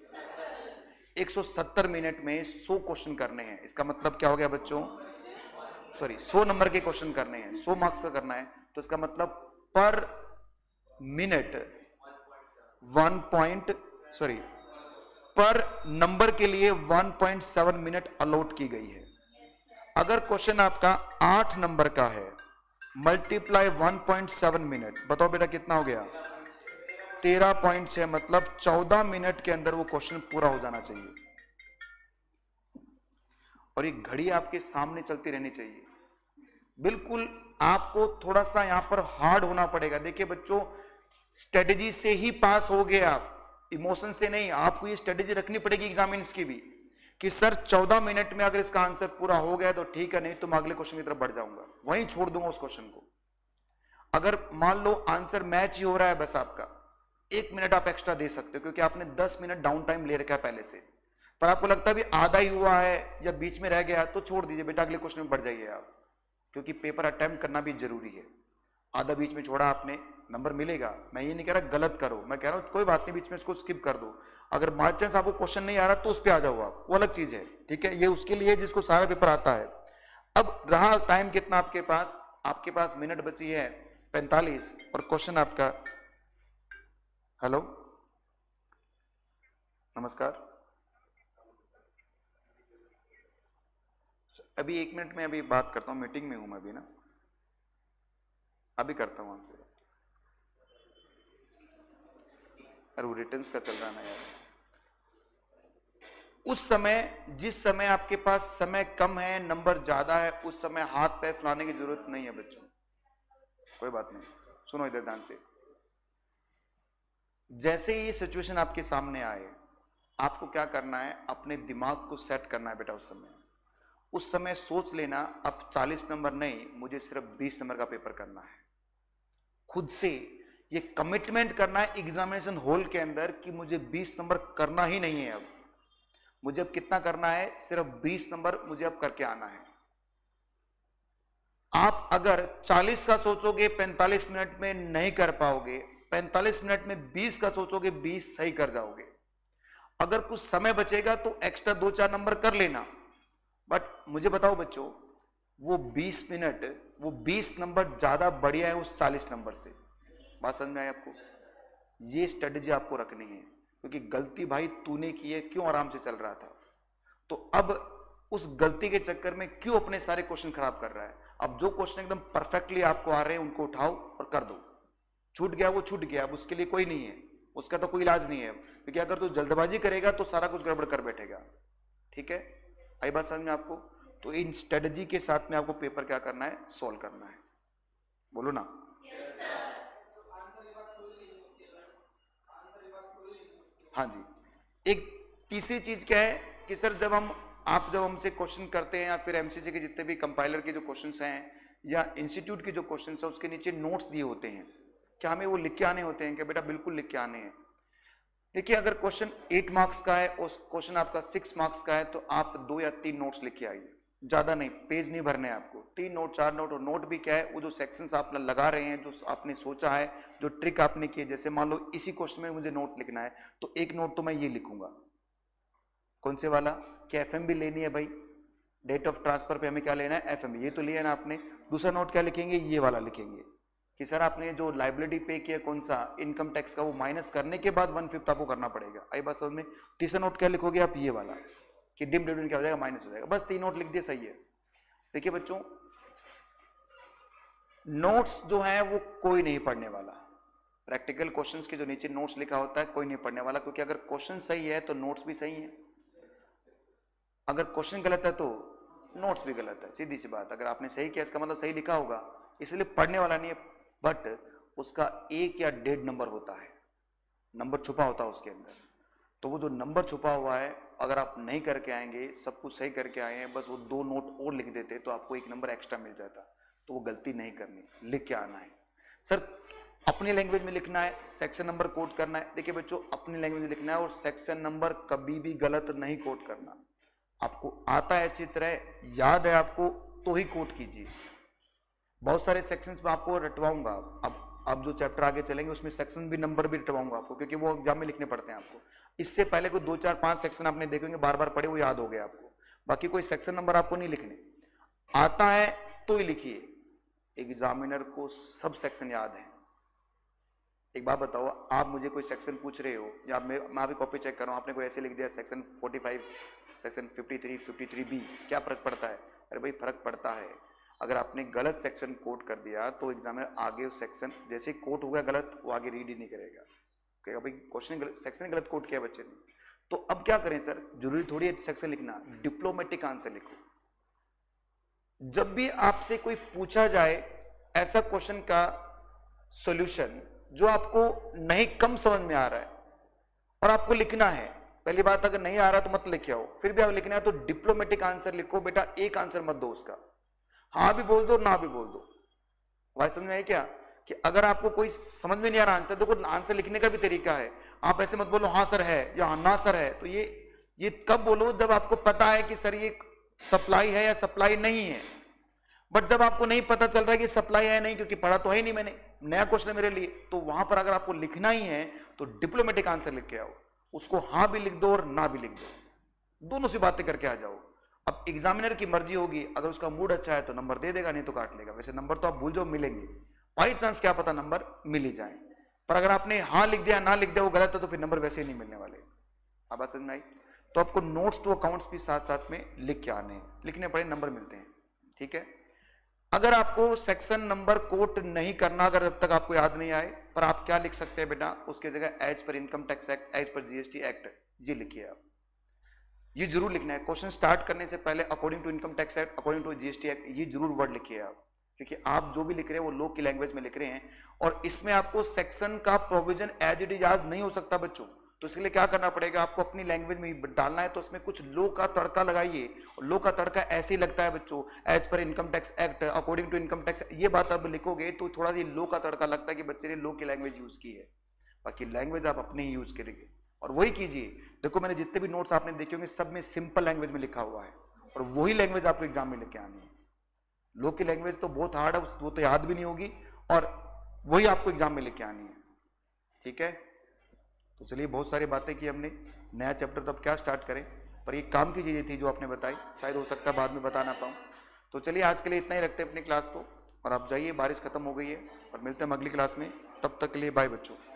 170 मिनट में 100 क्वेश्चन करने हैं। इसका मतलब क्या हो गया बच्चों? सॉरी, 100 नंबर के क्वेश्चन करने हैं, 100 मार्क्स का करना है, तो इसका मतलब पर मिनट पर नंबर के लिए 1.7 मिनट अलॉट की गई है। अगर क्वेश्चन आपका 8 नंबर का है, मल्टीप्लाई 1.7 मिनट, बताओ बेटा कितना हो गया? 13.6, मतलब 14 मिनट के अंदर वो क्वेश्चन पूरा हो जाना चाहिए। और ये घड़ी आपके सामने चलती रहनी चाहिए। बिल्कुल आपको थोड़ा सा यहां पर हार्ड होना पड़ेगा। देखिए बच्चों, स्ट्रेटेजी से ही पास हो गए आप, इमोशन से नहीं। आपको ये स्ट्रेटेजी रखनी पड़ेगी एग्जामिनेशन की भी, कि सर 14 मिनट में अगर इसका आंसर पूरा हो गया तो ठीक है, नहीं तो मैं अगले क्वेश्चन की तरफ बढ़ जाऊंगा, वहीं छोड़ दूंगा उस क्वेश्चन को। अगर मान लो आंसर मैच ही हो रहा है, बस आपका 1 मिनट आप एक्स्ट्रा दे सकते हो, क्योंकि आपने 10 मिनट डाउन टाइम ले रखा है पहले से, पर आपको लगता है भी आधा ही हुआ है या बीच में रह गया, तो छोड़ दीजिए बेटा, अगले क्वेश्चन में बढ़ जाइए आप, क्योंकि पेपर अटेम्प्ट करना भी जरूरी है। आधा बीच में छोड़ा आपने, नंबर मिलेगा। मैं ये नहीं कह रहा गलत करो, मैं कह रहा हूं कोई बात नहीं, बीच में इसको स्किप कर दो। अगर बाय चांस आपको क्वेश्चन नहीं आ रहा तो उस पर आ जाओ आप, वो अलग चीज है, ठीक है? ये उसके लिए जिसको सारा पेपर आता है। अब रहा टाइम कितना आपके पास? आपके पास मिनट बची है 45 और क्वेश्चन आपका, हेलो नमस्कार, अभी 1 मिनट में अभी बात करता हूँ, मीटिंग में हूं मैं अभी ना, अभी करता हूँ आपसे। अरे वो रिटर्न्स का चल रहा है ना यार। उस समय, जिस समय आपके पास समय कम है, नंबर ज्यादा है, उस समय हाथ पैर फैलाने की जरूरत नहीं है बच्चों, कोई बात नहीं। सुनो इधर ध्यान से, जैसे ही ये सिचुएशन आपके सामने आए, आपको क्या करना है, अपने दिमाग को सेट करना है बेटा। उस समय सोच लेना अब 40 नंबर नहीं, मुझे सिर्फ 20 नंबर का पेपर करना है। खुद से ये कमिटमेंट करना है एग्जामिनेशन हॉल के अंदर कि मुझे 20 नंबर करना ही नहीं है। अब मुझे अब कितना करना है, सिर्फ 20 नंबर मुझे अब करके आना है। आप अगर 40 का सोचोगे 45 मिनट में नहीं कर पाओगे, 45 मिनट में 20 का सोचोगे 20 सही कर जाओगे। अगर कुछ समय बचेगा तो एक्स्ट्रा 2-4 नंबर कर लेना। बट मुझे बताओ बच्चों, वो 20 मिनट, वो 20 नंबर ज्यादा बढ़िया है उस 40 नंबर से। बात समझ में आई आपको? ये स्ट्रेटेजी आपको रखनी है, क्योंकि गलती भाई तूने की है, क्यों आराम से चल रहा था, तो अब उस गलती के चक्कर में क्यों अपने सारे क्वेश्चन खराब कर रहा है। अब जो क्वेश्चन एकदम परफेक्टली आपको आ रहे हैं उनको उठाओ और कर दो। छूट गया वो छूट गया, अब उसके लिए कोई नहीं है, उसका तो कोई इलाज नहीं है, क्योंकि अगर तू जल्दबाजी करेगा तो सारा कुछ गड़बड़ कर बैठेगा। ठीक है, आई बात समझ में आपको? तो इन स्ट्रेटजी के साथ में आपको पेपर क्या करना है, सॉल्व करना है। बोलो ना। yes, हाँ जी। एक तीसरी चीज क्या है कि सर जब हमसे क्वेश्चन करते हैं या फिर एमसीसी के जितने भी कंपाइलर के जो क्वेश्चंस हैं या इंस्टीट्यूट के जो क्वेश्चंस हैं उसके नीचे नोट्स दिए होते हैं, क्या हमें वो लिख के आने होते हैं? क्या बेटा बिल्कुल लिख के आने हैं। देखिए अगर क्वेश्चन 8 मार्क्स का है और क्वेश्चन आपका 6 मार्क्स का है तो आप 2 या 3 नोट्स लिख के आइए, ज्यादा नहीं, पेज नहीं भरने हैं आपको, 3 नोट 4 नोट। और नोट भी क्या है, वो जो सेक्शंस आप लगा रहे हैं, जो आपने सोचा है, जो ट्रिक आपने की है, जैसे मान लो इसी क्वेश्चन में मुझे नोट लिखना है तो एक नोट तो मैं ये लिखूंगा, कौन से वाला, क्या एफएम भी लेनी है भाई, डेट ऑफ ट्रांसफर पे हमें क्या लेना है, एफएम, ये तो लिया ना आपने। दूसरा नोट क्या लिखेंगे, ये वाला लिखेंगे कि सर आपने जो लाइबिलिटी पे किया कौन सा, इनकम टैक्स का, वो माइनस करने के बाद 1/5 आपको करना पड़ेगा। आई बात समझ में? तीसरा नोट क्या लिखोगे आप, ये वाला कि डिम डिविडेंड क्या हो जाएगा, माइनस हो जाएगा। बस 3 नोट लिख दिए, सही है। देखिए बच्चों, नोट्स जो है वो कोई नहीं पढ़ने वाला, प्रैक्टिकल क्वेश्चंस के जो नीचे नोट्स लिखा होता है कोई नहीं पढ़ने वाला, क्योंकि अगर क्वेश्चन सही है तो नोट्स भी सही है, अगर क्वेश्चन गलत है तो नोट्स भी गलत है। सीधी सी बात, अगर आपने सही किया इसका मतलब सही लिखा होगा, इसलिए पढ़ने वाला नहीं है। बट उसका 1 या 1.5 नंबर होता है, नंबर छुपा होता है उसके अंदर। तो वो जो नंबर छुपा हुआ है, अगर आप नहीं करके आएंगे, सब कुछ सही करके आए हैं, बस वो 2 नोट और लिख देते तो आपको 1 नंबर एक्स्ट्रा मिल जाता। तो वो गलती नहीं करनी, लिख के आना है। सर अपनी लैंग्वेज में लिखना है, सेक्शन नंबर कोट करना है। देखिए बच्चों, अपनी लैंग्वेज में लिखना है और सेक्शन नंबर कभी भी गलत नहीं कोट करना। आपको आता है अच्छी तरह, याद है आपको, तो ही कोट कीजिए। बहुत सारे सेक्शंस में आपको रटवाऊंगा, अब जो चैप्टर आगे चलेंगे उसमें सेक्शन भी नंबर भी रटवाऊंगा आपको, क्योंकि वो एग्जाम में लिखने पड़ते हैं आपको। इससे पहले को 2 4 5 सेक्शन आपने देखेंगे, बार बार पढ़े, वो याद हो गया आपको। बाकी कोई सेक्शन नंबर आपको नहीं लिखने, आता है तो ही लिखिए। एग्जामिनर को सब सेक्शन याद है। एक बात बताओ, आप मुझे कोई सेक्शन पूछ रहे हो या मैं अभी कॉपी चेक कर रहा हूँ, आपने कोई ऐसे लिख दिया सेक्शन 45, सेक्शन 53, 53B, क्या फर्क पड़ता है? अरे भाई फर्क पड़ता है। अगर आपने गलत सेक्शन कोट कर दिया तो एग्जामिनर आगे उस सेक्शन, जैसे कोट हो गया गलत, वो आगे रीड ही नहीं करेगा, कहेगा भाई क्वेश्चन सेक्शन गलत कोट किया बच्चे ने। तो अब क्या करें सर, जरूरी थोड़ी है सेक्शन लिखना, डिप्लोमेटिक आंसर लिखो। जब भी आपसे कोई पूछा जाए ऐसा क्वेश्चन का सॉल्यूशन जो आपको नहीं कम समझ में आ रहा है और आपको लिखना है, पहली बात अगर नहीं आ रहा तो मत लिखे आओ, फिर भी आप लिखना है तो डिप्लोमेटिक आंसर लिखो बेटा, एक आंसर मत दो उसका, हाँ भी बोल दो ना भी बोल दो। वह समझ में है क्या कि अगर आपको कोई समझ में नहीं आ रहा आंसर, देखो आंसर लिखने का भी तरीका है, आप ऐसे मत बोलो हाँ सर है या हाँ ना सर है। तो ये कब बोलो, जब आपको पता है कि सर ये सप्लाई है या सप्लाई नहीं है। बट जब आपको नहीं पता चल रहा है कि सप्लाई है नहीं, क्योंकि पढ़ा तो है ही नहीं मैंने, नया क्वेश्चन है मेरे लिए, तो वहां पर अगर आपको लिखना ही है तो डिप्लोमेटिक आंसर लिख के आओ, उसको हाँ भी लिख दो और ना भी लिख दो, दोनों सी बातें करके आ जाओ। अब एग्जामिनर की मर्जी होगी, अगर उसका मूड अच्छा है तो नंबर दे देगा, नहीं तो काट लेगा। वैसे नंबर तो आप भूल जाओ, मिलेंगे, बाई चांस क्या पता नंबर मिल ही जाए, पर अगर आपने हाँ लिख दिया ना लिख दिया वो गलत है तो फिर नंबर वैसे ही नहीं मिलने वाले। अब बात समझ में आई? तो आपको नोट्स टू अकाउंट्स भी साथ साथ में लिख के आने हैं, लिखने पड़े, नंबर मिलते हैं। ठीक है, अगर आपको सेक्शन नंबर कोट नहीं करना, अगर जब तक आपको याद नहीं आए, पर आप क्या लिख सकते हैं बेटा, उसके जगह as per income tax act, as per GST act, ये लिखिए आप, ये जरूर लिखना है। क्वेश्चन स्टार्ट करने से पहले according to income tax act, according to GST act, ये जरूर वर्ड लिखिए आप, क्योंकि आप जो भी लिख रहे हैं वो लोग की लैंग्वेज में लिख रहे हैं और इसमें आपको सेक्शन का प्रोविजन एज इट इज याद नहीं हो सकता बच्चों, तो इसके लिए क्या करना पड़ेगा, आपको अपनी लैंग्वेज में ही डालना है, तो उसमें कुछ लो का तड़का लगाइए। लो का तड़का ऐसे ही लगता है बच्चों, as per income tax act, according to income tax, ये बात आप लिखोगे तो थोड़ा सी लो का तड़का लगता है कि बच्चे ने लो की लैंग्वेज यूज की है। बाकी लैंग्वेज आप अपने ही यूज करेंगे और वही कीजिए। देखो मैंने जितने भी नोट्स आपने देखे होंगे सब में सिंपल लैंग्वेज में लिखा हुआ है और वही लैंग्वेज आपको एग्जाम में लेके आनी है। लो की लैंग्वेज तो बहुत हार्ड है, वो तो याद भी नहीं होगी और वही आपको एग्जाम में लेके आनी है। ठीक है, तो चलिए बहुत सारी बातें की हमने, नया चैप्टर तो अब क्या स्टार्ट करें, पर ये काम की चीजें थी जो आपने बताई, शायद हो सकता है बाद में बता ना पाऊँ। तो चलिए आज के लिए इतना ही रखते हैं अपनी क्लास को और आप जाइए, बारिश खत्म हो गई है और मिलते हैं अगली क्लास में। तब तक के लिए बाय बच्चों।